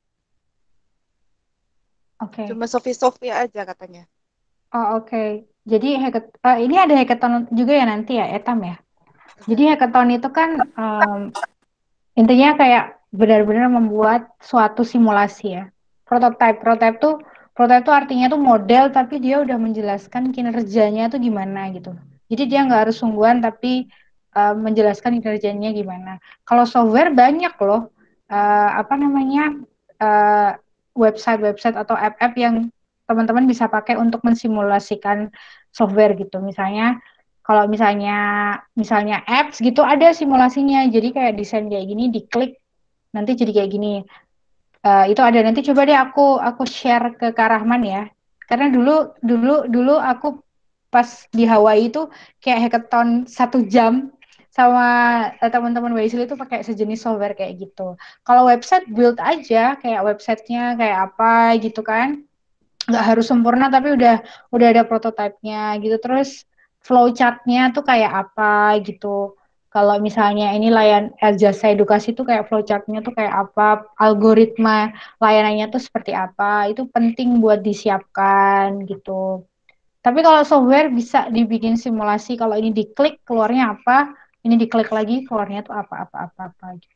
Oke. cuma Sophie-Sophie aja katanya. Oh, oke. Jadi hackath- eh, ini ada hackathon juga ya nanti ya, Etam ya. Jadi hackathon itu kan em, intinya kayak benar-benar membuat suatu simulasi ya. Prototype, prototype tuh prototype tuh artinya tuh model tapi dia udah menjelaskan kinerjanya tuh gimana gitu. Jadi dia nggak harus sungguhan tapi eh, menjelaskan kinerjanya gimana. Kalau software banyak loh eh, apa namanya eh, website-website atau app-app yang teman-teman bisa pakai untuk mensimulasikan software gitu. Misalnya kalau misalnya misalnya apps gitu ada simulasinya. Jadi kayak desain kayak gini diklik nanti jadi kayak gini. Eh, itu ada nanti coba deh aku aku share ke Kak Rahman ya. Karena dulu dulu dulu aku pas di Hawaii itu kayak hackathon satu jam sama eh, teman-teman Wesley itu pakai sejenis software kayak gitu. Kalau website build aja kayak websitenya kayak apa gitu kan, nggak harus sempurna tapi udah udah ada prototipenya gitu. Terus flow chartnya tuh kayak apa gitu. Kalau misalnya ini layan eh, jasa edukasi tuh kayak flow chartnya tuh kayak apa, algoritma layanannya tuh seperti apa, itu penting buat disiapkan gitu. Tapi kalau software bisa dibikin simulasi, kalau ini diklik keluarnya apa, ini diklik lagi keluarnya tuh apa apa apa apa gitu.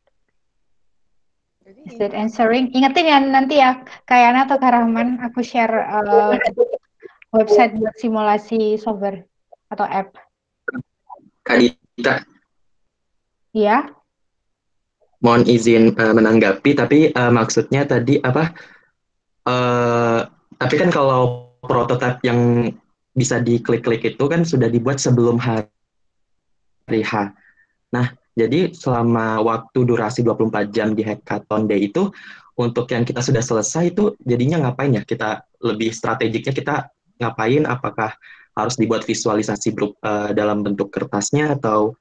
Jadi Is that ini answering? Ingetin ya nanti ya, Kayana atau Kak Rahman, aku share uh, website buat simulasi software atau app. Kak Dita, Iya, mohon izin eh, menanggapi, tapi eh, maksudnya tadi apa? eh, tapi kan kalau prototipe yang bisa diklik-klik itu kan sudah dibuat sebelum hari H. Nah, jadi selama waktu durasi dua puluh empat jam di Hackathon Day itu, untuk yang kita sudah selesai itu jadinya ngapain ya? Kita lebih strategiknya kita ngapain? Apakah harus dibuat visualisasi berup- eh, dalam bentuk kertasnya atau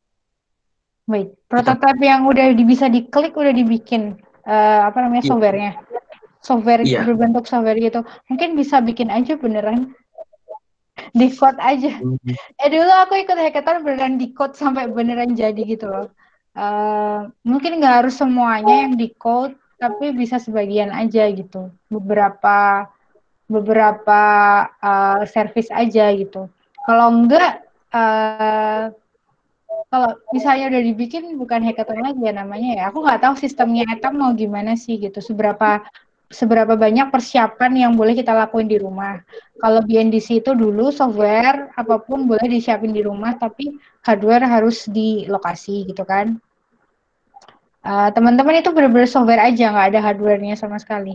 wait. kita Prototype yang udah di- bisa diklik udah dibikin uh, apa namanya iya, softwarenya, software iya. berbentuk software gitu. Mungkin bisa bikin aja beneran di code aja. Hmm, Eh dulu aku ikut hackathon beneran di code sampai beneran jadi gitu loh. Eh, mungkin nggak harus semuanya yang di code, tapi bisa sebagian aja gitu. Beberapa beberapa uh, service aja gitu. Kalau enggak, uh, kalau misalnya udah dibikin bukan hackathon lagi ya namanya ya. Aku nggak tahu sistemnya Etam mau gimana sih gitu. Seberapa seberapa banyak persiapan yang boleh kita lakuin di rumah. Kalau B N D C itu dulu software apapun boleh disiapin di rumah, tapi hardware harus di lokasi gitu kan. Uh, teman-teman itu benar-benar software aja, nggak ada hardware-nya sama sekali.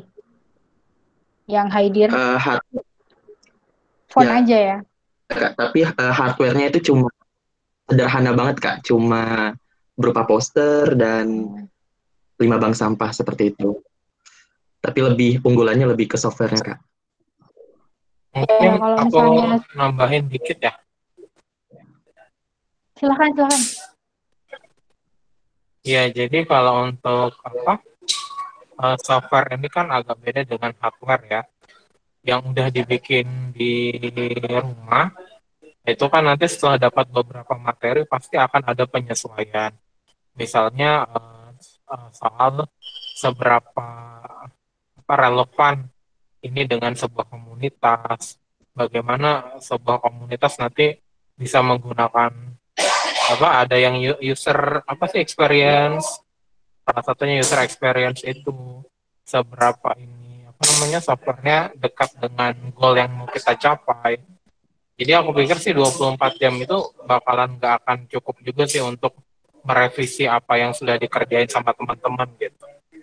Yang Haidir, eh, hard- phone ya, aja ya. Kak, tapi eh, hardware-nya itu cuma sederhana banget Kak, cuma berupa poster dan lima bank sampah seperti itu. Tapi lebih unggulannya lebih ke software-nya Kak. Mungkin Ya, kalau aku misalnya nambahin dikit ya. silakan silakan. Ya, jadi kalau untuk apa eh, software ini kan agak beda dengan hardware ya. Yang udah dibikin di rumah, itu kan nanti setelah dapat beberapa materi pasti akan ada penyesuaian. Misalnya eh, eh, soal seberapa apa, relevan ini dengan sebuah komunitas, bagaimana sebuah komunitas nanti bisa menggunakan apa, ada yang u- user apa sih experience, salah satunya user experience itu seberapa ini apa namanya softwarenya dekat dengan goal yang mau kita capai. Jadi aku pikir sih dua puluh empat jam itu bakalan nggak akan cukup juga sih untuk merevisi apa yang sudah dikerjain sama teman-teman gitu.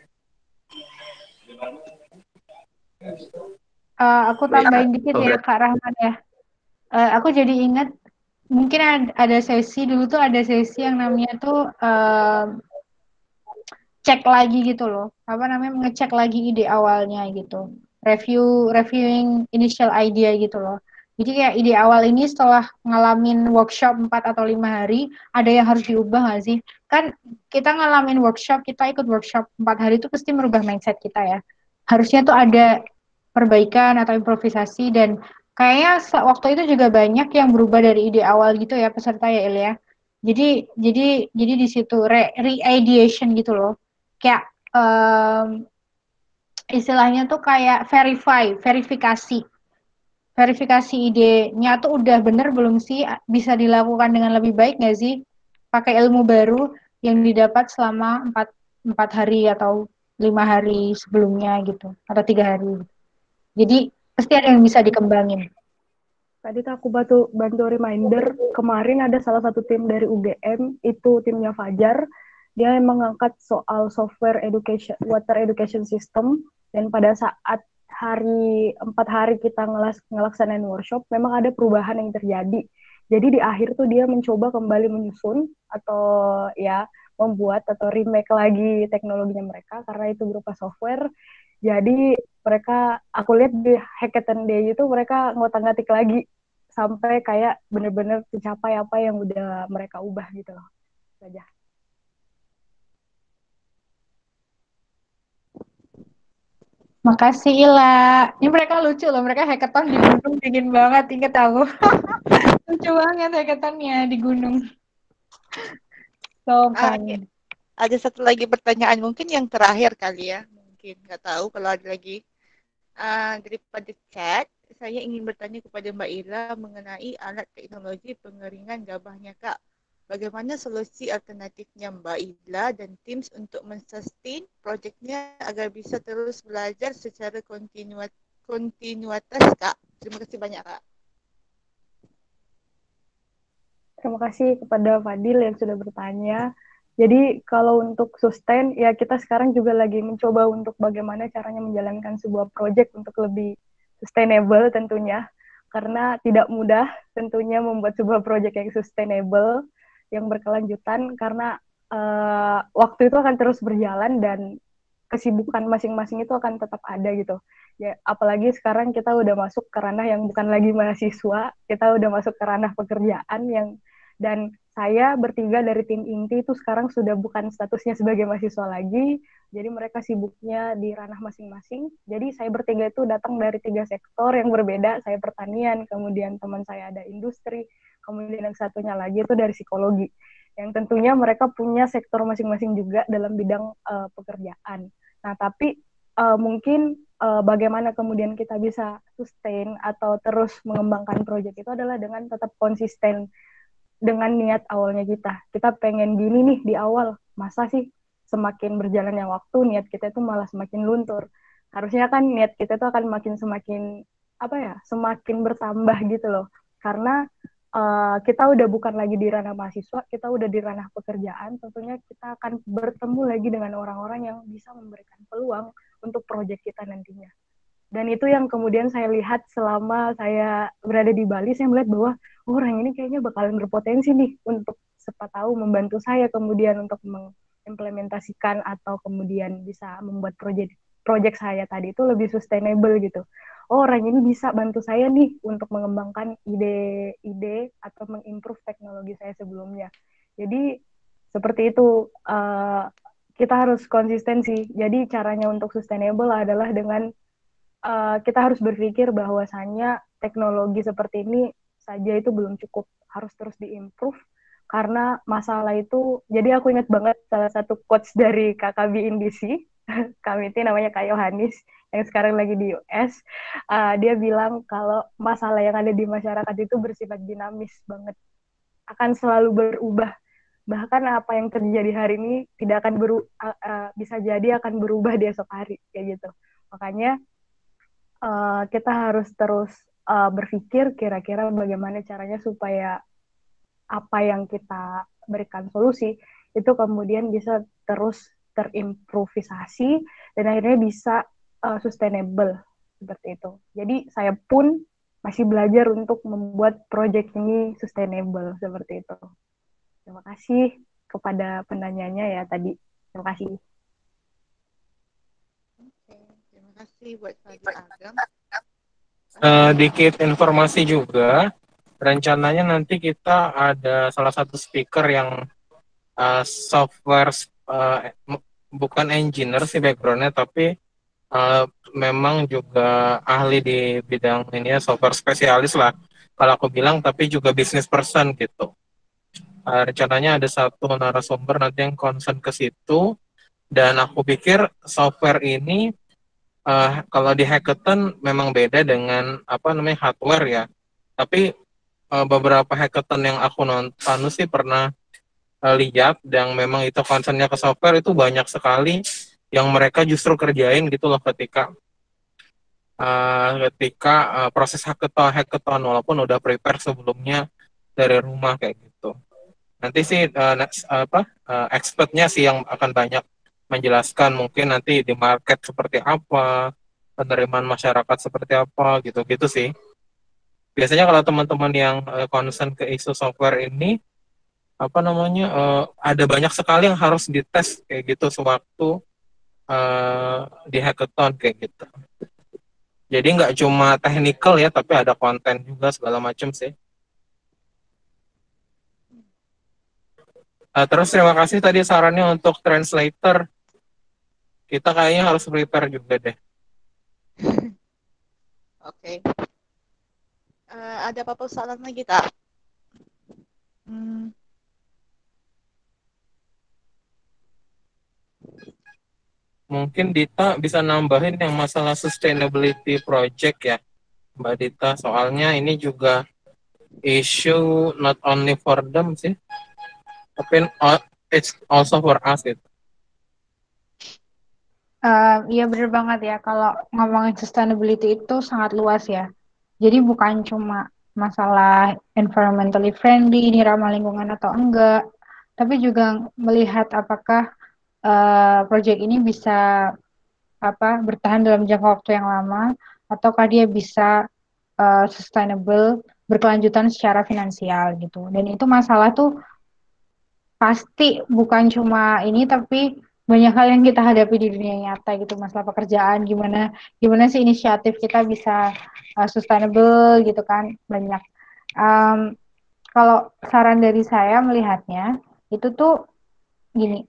Uh, aku Baik, Kak. tambahin dikit Oh, ya berarti Kak Rahman ya. Uh, aku jadi ingat mungkin ad- ada sesi dulu tuh ada sesi yang namanya tuh uh, cek lagi gitu loh. Apa namanya ngecek lagi ide awalnya gitu. Review reviewing initial idea gitu loh. Jadi kayak ide awal ini setelah ngalamin workshop empat atau lima hari, ada yang harus diubah nggak sih? Kan kita ngalamin workshop, kita ikut workshop empat hari itu pasti merubah mindset kita ya. Harusnya tuh ada perbaikan atau improvisasi dan kayaknya se- waktu itu juga banyak yang berubah dari ide awal gitu ya peserta ya Ilya. Jadi jadi jadi di situ re, re-ideation gitu loh. Kayak um, istilahnya tuh kayak verify, verifikasi. Verifikasi idenya tuh udah bener belum sih? Bisa dilakukan dengan lebih baik nggak sih? Pakai ilmu baru yang didapat selama empat, empat hari atau lima hari sebelumnya gitu. Atau tiga hari. Jadi pasti ada yang bisa dikembangin. Tadi tuh aku bantu, bantu reminder, kemarin ada salah satu tim dari U G M, itu timnya Fajar, dia mengangkat soal software education, water education system, dan pada saat hari, empat hari kita ngelas, ngelaksanain workshop, memang ada perubahan yang terjadi. Jadi di akhir tuh dia mencoba kembali menyusun, atau ya, membuat atau remake lagi teknologinya mereka, karena itu berupa software. Jadi mereka, aku lihat di hackathon day itu mereka ngotak-ngatik lagi sampai kayak bener-bener tercapai apa yang udah mereka ubah gitu loh. Saja. Makasih Ila. Ini mereka lucu loh, mereka hackathon di gunung dingin banget, inget aku. Lucu banget hackathonnya di gunung. So Ah, fun. ada satu lagi pertanyaan mungkin yang terakhir kali ya. Mungkin nggak tahu kalau ada lagi. Uh, daripada chat, saya ingin bertanya kepada Mbak Ila mengenai alat teknologi pengeringan gabahnya Kak. Bagaimana solusi alternatifnya Mbak Ila dan Teams untuk mensustain projeknya agar bisa terus belajar secara kontinuat kontinuitas Kak? Terima kasih banyak Kak. Terima kasih kepada Fadil yang sudah bertanya. Jadi kalau untuk sustain, ya kita sekarang juga lagi mencoba untuk bagaimana caranya menjalankan sebuah project untuk lebih sustainable tentunya. Karena tidak mudah tentunya membuat sebuah project yang sustainable, yang berkelanjutan, karena uh, waktu itu akan terus berjalan dan kesibukan masing-masing itu akan tetap ada gitu. Ya, apalagi sekarang kita udah masuk ke ranah yang bukan lagi mahasiswa, kita udah masuk ke ranah pekerjaan yang, dan saya bertiga dari tim inti itu sekarang sudah bukan statusnya sebagai mahasiswa lagi, jadi mereka sibuknya di ranah masing-masing. Jadi saya bertiga itu datang dari tiga sektor yang berbeda, saya pertanian, kemudian teman saya ada industri, kemudian yang satunya lagi itu dari psikologi. Yang tentunya mereka punya sektor masing-masing juga dalam bidang uh, pekerjaan. Nah, tapi uh, mungkin uh, bagaimana kemudian kita bisa sustain atau terus mengembangkan proyek itu adalah dengan tetap konsisten dengan niat awalnya kita. Kita pengen gini nih di awal, masa sih semakin berjalannya waktu niat kita itu malah semakin luntur. Harusnya kan niat kita itu akan makin semakin apa ya, semakin bertambah gitu loh. Karena uh, kita udah bukan lagi di ranah mahasiswa, kita udah di ranah pekerjaan, tentunya kita akan bertemu lagi dengan orang-orang yang bisa memberikan peluang untuk proyek kita nantinya. Dan itu yang kemudian saya lihat selama saya berada di Bali, saya melihat bahwa oh, orang ini kayaknya bakalan berpotensi nih untuk siapa tahu membantu saya kemudian untuk mengimplementasikan atau kemudian bisa membuat proyek proyek saya tadi itu lebih sustainable gitu. Oh, orang ini bisa bantu saya nih untuk mengembangkan ide-ide atau mengimprove teknologi saya sebelumnya. Jadi seperti itu, uh, kita harus konsistensi. Jadi caranya untuk sustainable adalah dengan Uh, kita harus berpikir bahwasannya teknologi seperti ini saja itu belum cukup, harus terus diimprove karena masalah itu. Jadi aku ingat banget salah satu quotes dari K K B Indisi, kami itu namanya Kak Yohanis yang sekarang lagi di U S. Uh, dia bilang kalau masalah yang ada di masyarakat itu bersifat dinamis banget, akan selalu berubah. Bahkan apa yang terjadi hari ini tidak akan beru uh, uh, bisa jadi akan berubah di esok hari kayak gitu. Makanya Uh, kita harus terus uh, berpikir kira-kira bagaimana caranya supaya apa yang kita berikan solusi itu kemudian bisa terus terimprovisasi dan akhirnya bisa uh, sustainable seperti itu. Jadi saya pun masih belajar untuk membuat project ini sustainable seperti itu. Terima kasih kepada penanyanya ya tadi. Terima kasih. Terima kasih buat Fadil Agam. Uh, dikit informasi juga, rencananya nanti kita ada salah satu speaker yang uh, software uh, bukan engineer sih backgroundnya, tapi uh, memang juga ahli di bidang ini ya, software spesialis lah kalau aku bilang, tapi juga business person gitu. Uh, rencananya ada satu narasumber nanti yang concern ke situ. Dan aku pikir software ini uh, kalau di hackathon memang beda dengan apa namanya hardware ya. Tapi uh, beberapa hackathon yang aku nonton sih pernah uh, lihat yang memang itu concernnya ke software itu banyak sekali yang mereka justru kerjain gitu loh ketika uh, ketika uh, proses hackathon hackathon walaupun udah prepare sebelumnya dari rumah kayak gitu. Nanti sih uh, next, apa uh, expertnya sih yang akan banyak menjelaskan mungkin nanti di market seperti apa, penerimaan masyarakat seperti apa gitu-gitu sih. Biasanya kalau teman-teman yang uh, concern ke isu software ini apa namanya uh, ada banyak sekali yang harus dites kayak gitu sewaktu uh, di hackathon kayak gitu. Jadi nggak cuma technical ya, tapi ada konten juga segala macam sih. Uh, terus terima kasih tadi sarannya untuk translator. Kita kayaknya harus prepare juga deh. Oke. Uh, ada apa-apa soalan lagi tak? Hmm. Mungkin Dita bisa nambahin yang masalah sustainability project ya, Mbak Dita. Soalnya ini juga issue not only for them sih, tapi it's also for us gitu. Uh, iya bener banget ya, kalau ngomongin sustainability itu sangat luas ya. Jadi bukan cuma masalah environmentally friendly, ini ramah lingkungan atau enggak, tapi juga melihat apakah uh, proyek ini bisa apa bertahan dalam jangka waktu yang lama, ataukah dia bisa uh, sustainable, berkelanjutan secara finansial gitu. Dan itu masalah tuh pasti bukan cuma ini, tapi banyak hal yang kita hadapi di dunia nyata gitu, masalah pekerjaan, gimana gimana sih inisiatif kita bisa uh, sustainable gitu kan, banyak. Um, kalau saran dari saya melihatnya itu tuh gini,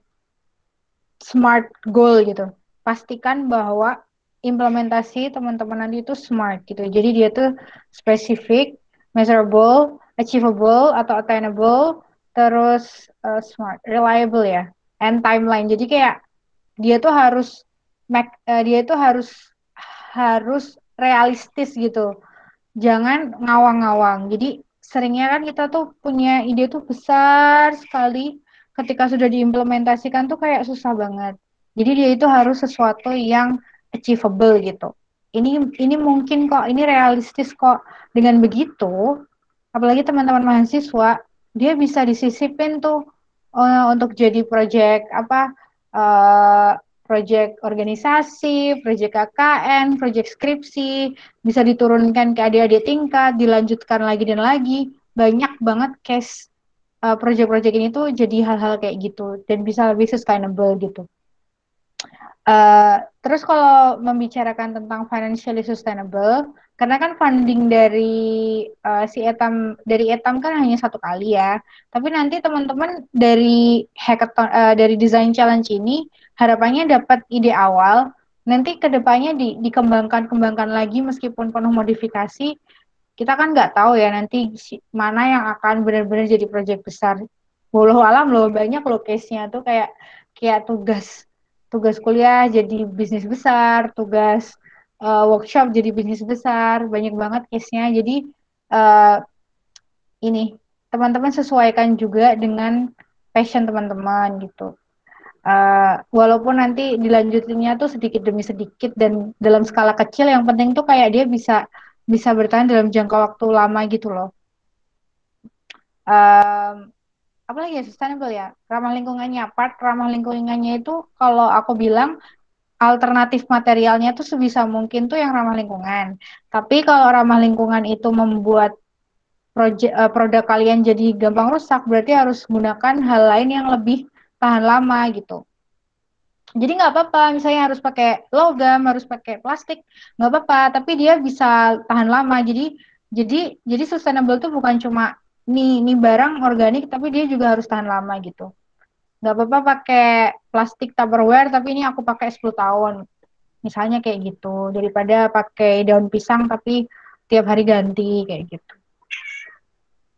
smart goal gitu. Pastikan bahwa implementasi teman-teman nanti itu smart gitu. Jadi dia tuh spesifik, measurable, achievable atau attainable, terus uh, smart, reliable ya, and timeline. Jadi kayak dia tuh harus make, uh, dia tuh harus harus realistis gitu. Jangan ngawang-ngawang. Jadi seringnya kan kita tuh punya ide tuh besar sekali, ketika sudah diimplementasikan tuh kayak susah banget. Jadi dia itu harus sesuatu yang achievable gitu. Ini ini mungkin kok, ini realistis kok. Dengan begitu, apalagi teman-teman mahasiswa, dia bisa disisipin tuh uh, untuk jadi project apa uh, project organisasi, project K K N, project skripsi, bisa diturunkan ke adik-adik tingkat, dilanjutkan lagi dan lagi. Banyak banget case uh, project-project ini tuh jadi hal-hal kayak gitu dan bisa lebih sustainable gitu. Uh, terus kalau membicarakan tentang financially sustainable, karena kan funding dari uh, si Etam dari Etam kan hanya satu kali ya. Tapi nanti teman-teman dari hackathon uh, dari design challenge ini harapannya dapat ide awal, nanti kedepannya di, dikembangkan-kembangkan lagi meskipun penuh modifikasi. Kita kan nggak tahu ya nanti mana yang akan benar-benar jadi proyek besar. Walau alam loh, banyak loh case-nya tuh kayak kayak tugas tugas kuliah jadi bisnis besar, tugas uh, workshop jadi bisnis besar, banyak banget case-nya. Jadi uh, ini teman-teman sesuaikan juga dengan passion teman-teman gitu. Uh, walaupun nanti dilanjutinnya tuh sedikit demi sedikit dan dalam skala kecil, yang penting tuh kayak dia bisa bisa bertahan dalam jangka waktu lama gitu loh. Um, apalagi ya sustainable ya, ramah lingkungannya. Part ramah lingkungannya itu kalau aku bilang alternatif materialnya tuh sebisa mungkin tuh yang ramah lingkungan. Tapi kalau ramah lingkungan itu membuat proje, uh, produk kalian jadi gampang rusak, berarti harus gunakan hal lain yang lebih tahan lama gitu. Jadi nggak apa-apa, misalnya harus pakai logam, harus pakai plastik, nggak apa-apa. Tapi dia bisa tahan lama. Jadi jadi jadi sustainable tuh bukan cuma nih nih barang organik, tapi dia juga harus tahan lama gitu. Nggak apa-apa pakai plastik Tupperware, tapi ini aku pakai sepuluh tahun. Misalnya kayak gitu, daripada pakai daun pisang tapi tiap hari ganti kayak gitu.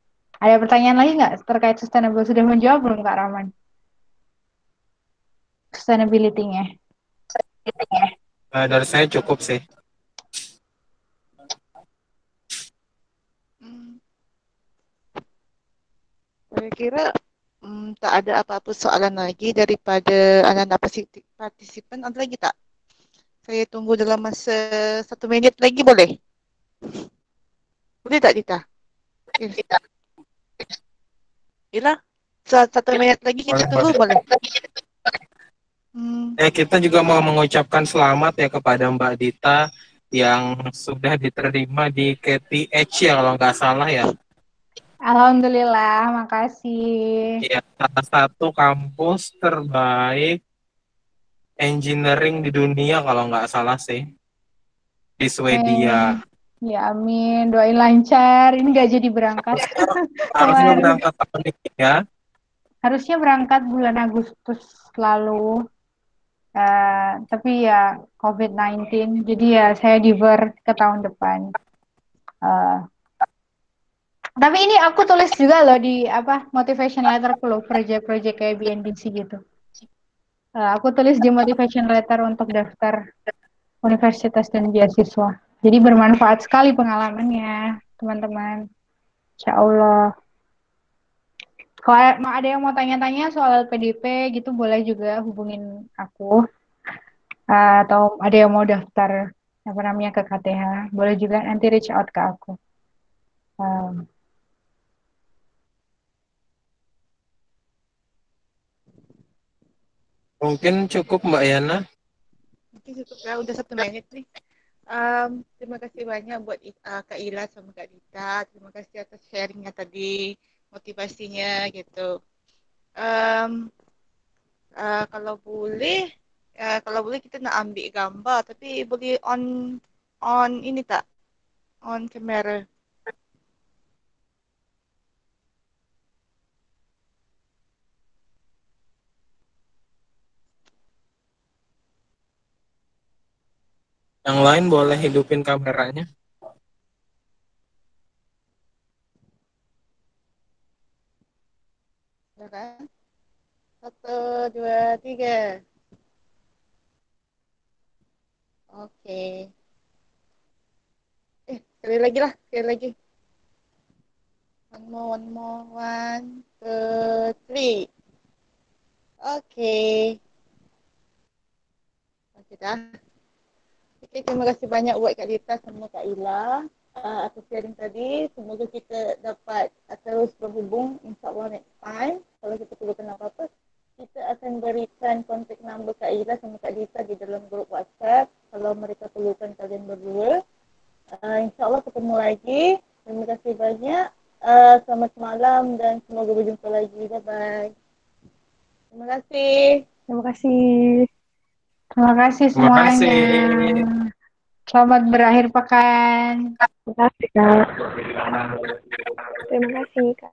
Ada pertanyaan lagi nggak terkait sustainable? Sudah menjawab belum Kak Rahman? sustainability-nya? Uh, dari saya cukup sih. Hmm, saya kira hmm, tak ada apa-apa soalan lagi daripada anak-anak parti- partisipan. Ada lagi tak? Saya tunggu dalam masa satu minit lagi boleh? Boleh tak Dita? Yes. Ila, sa- satu minit lagi kita Boleh, tunggu boleh. boleh? Hmm, Ya, kita juga mau mengucapkan selamat ya kepada Mbak Dita yang sudah diterima di K T H ya kalau nggak salah ya. Alhamdulillah, makasih. Ya, salah satu kampus terbaik engineering di dunia kalau nggak salah sih di Swedia. Ya amin, doain lancar. Ini gak jadi berangkat Harusnya kemarin. berangkat tahun ini ya. Harusnya berangkat bulan Agustus lalu. Eh, tapi ya covid sembilan belas, jadi ya saya divert ke tahun depan. Eh, tapi ini aku tulis juga loh di apa motivation letter loh, project-project kayak B N D C gitu. Eh, aku tulis di motivation letter untuk daftar universitas dan beasiswa. Jadi bermanfaat sekali pengalamannya, teman-teman. Insya Allah. Kalau mau ada yang mau tanya-tanya soal L P D P gitu, boleh juga hubungin aku. Uh, atau ada yang mau daftar apa namanya ke K T H, boleh juga nanti reach out ke aku. Um, Mungkin cukup Mbak Yana. mungkin cukup ya, udah satu menit nih. Um, terima kasih banyak buat uh, Kak Ila sama Kak Dita. Terima kasih atas sharingnya tadi, motivasinya gitu. Um, uh, kalau boleh, uh, kalau boleh kita nak ambil gambar, tapi boleh on on ini tak? On kamera. Yang lain boleh hidupin kameranya. Silakan. Satu, dua, tiga. Oke. Eh, sekali lagi lah, sekali lagi. One more, one more, one, two, three. Oke. Oke dah. Oke, terima kasih banyak buat Kak Dita sama Kak Ila uh, atas sharing tadi. Semoga kita dapat uh, terus berhubung insyaAllah next time. Kalau kita perlukan apa-apa, kita akan berikan kontak number Kak Ila sama Kak Dita di dalam grup WhatsApp. Kalau mereka perlukan kalian berdua. Uh, InsyaAllah ketemu lagi. Terima kasih banyak. Uh, selamat malam dan semoga berjumpa lagi. Bye-bye. Terima kasih. Terima kasih. Terima kasih Terima semuanya. kasih. Selamat berakhir pekan. Terima kasih, Kak. Terima kasih, Kak.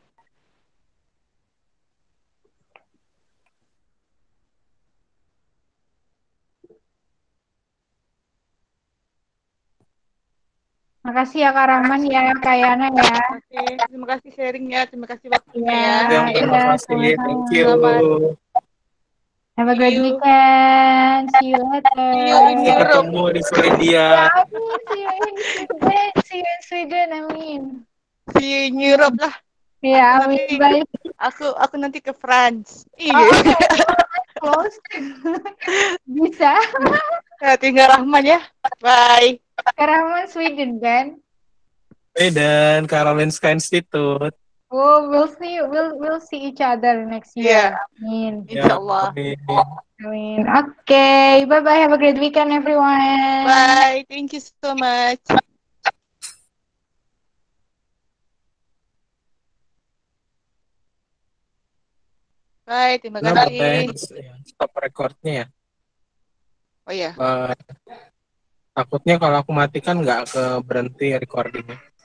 Makasih ya Kak Rahman ya, Kak Yana ya. Terima kasih. Terima kasih sharingnya. Terima kasih waktunya Ya, ya. Yang terima iya, kasih. Thank sama-sama. you. Selamat. Have a See great you. weekend. See you later. See you in Sampai Europe. ketemu di Swedia. Ya amin, see you in Sweden. See you in Sweden, amin. See you in Europe lah. Ya, Aku amin. nanti Bye. aku aku nanti ke France. Oh, Iya. okay. Close. Bisa. Ya, tinggal Rahman ya. Bye. Kak Rahman Sweden kan? Dan Karolinska Institute. Oh, we'll see. We'll we'll see each other next Iya. year. Amin. Ya, Insyaallah. amin. Amin. Okay. Bye bye. Have a great weekend, everyone. Bye. Thank you so much. Bye. Terima Nah, boleh kasih. ya, stop recordnya ya. Oh ya. Eh, takutnya kalau aku matikan nggak ke berhenti recordingnya.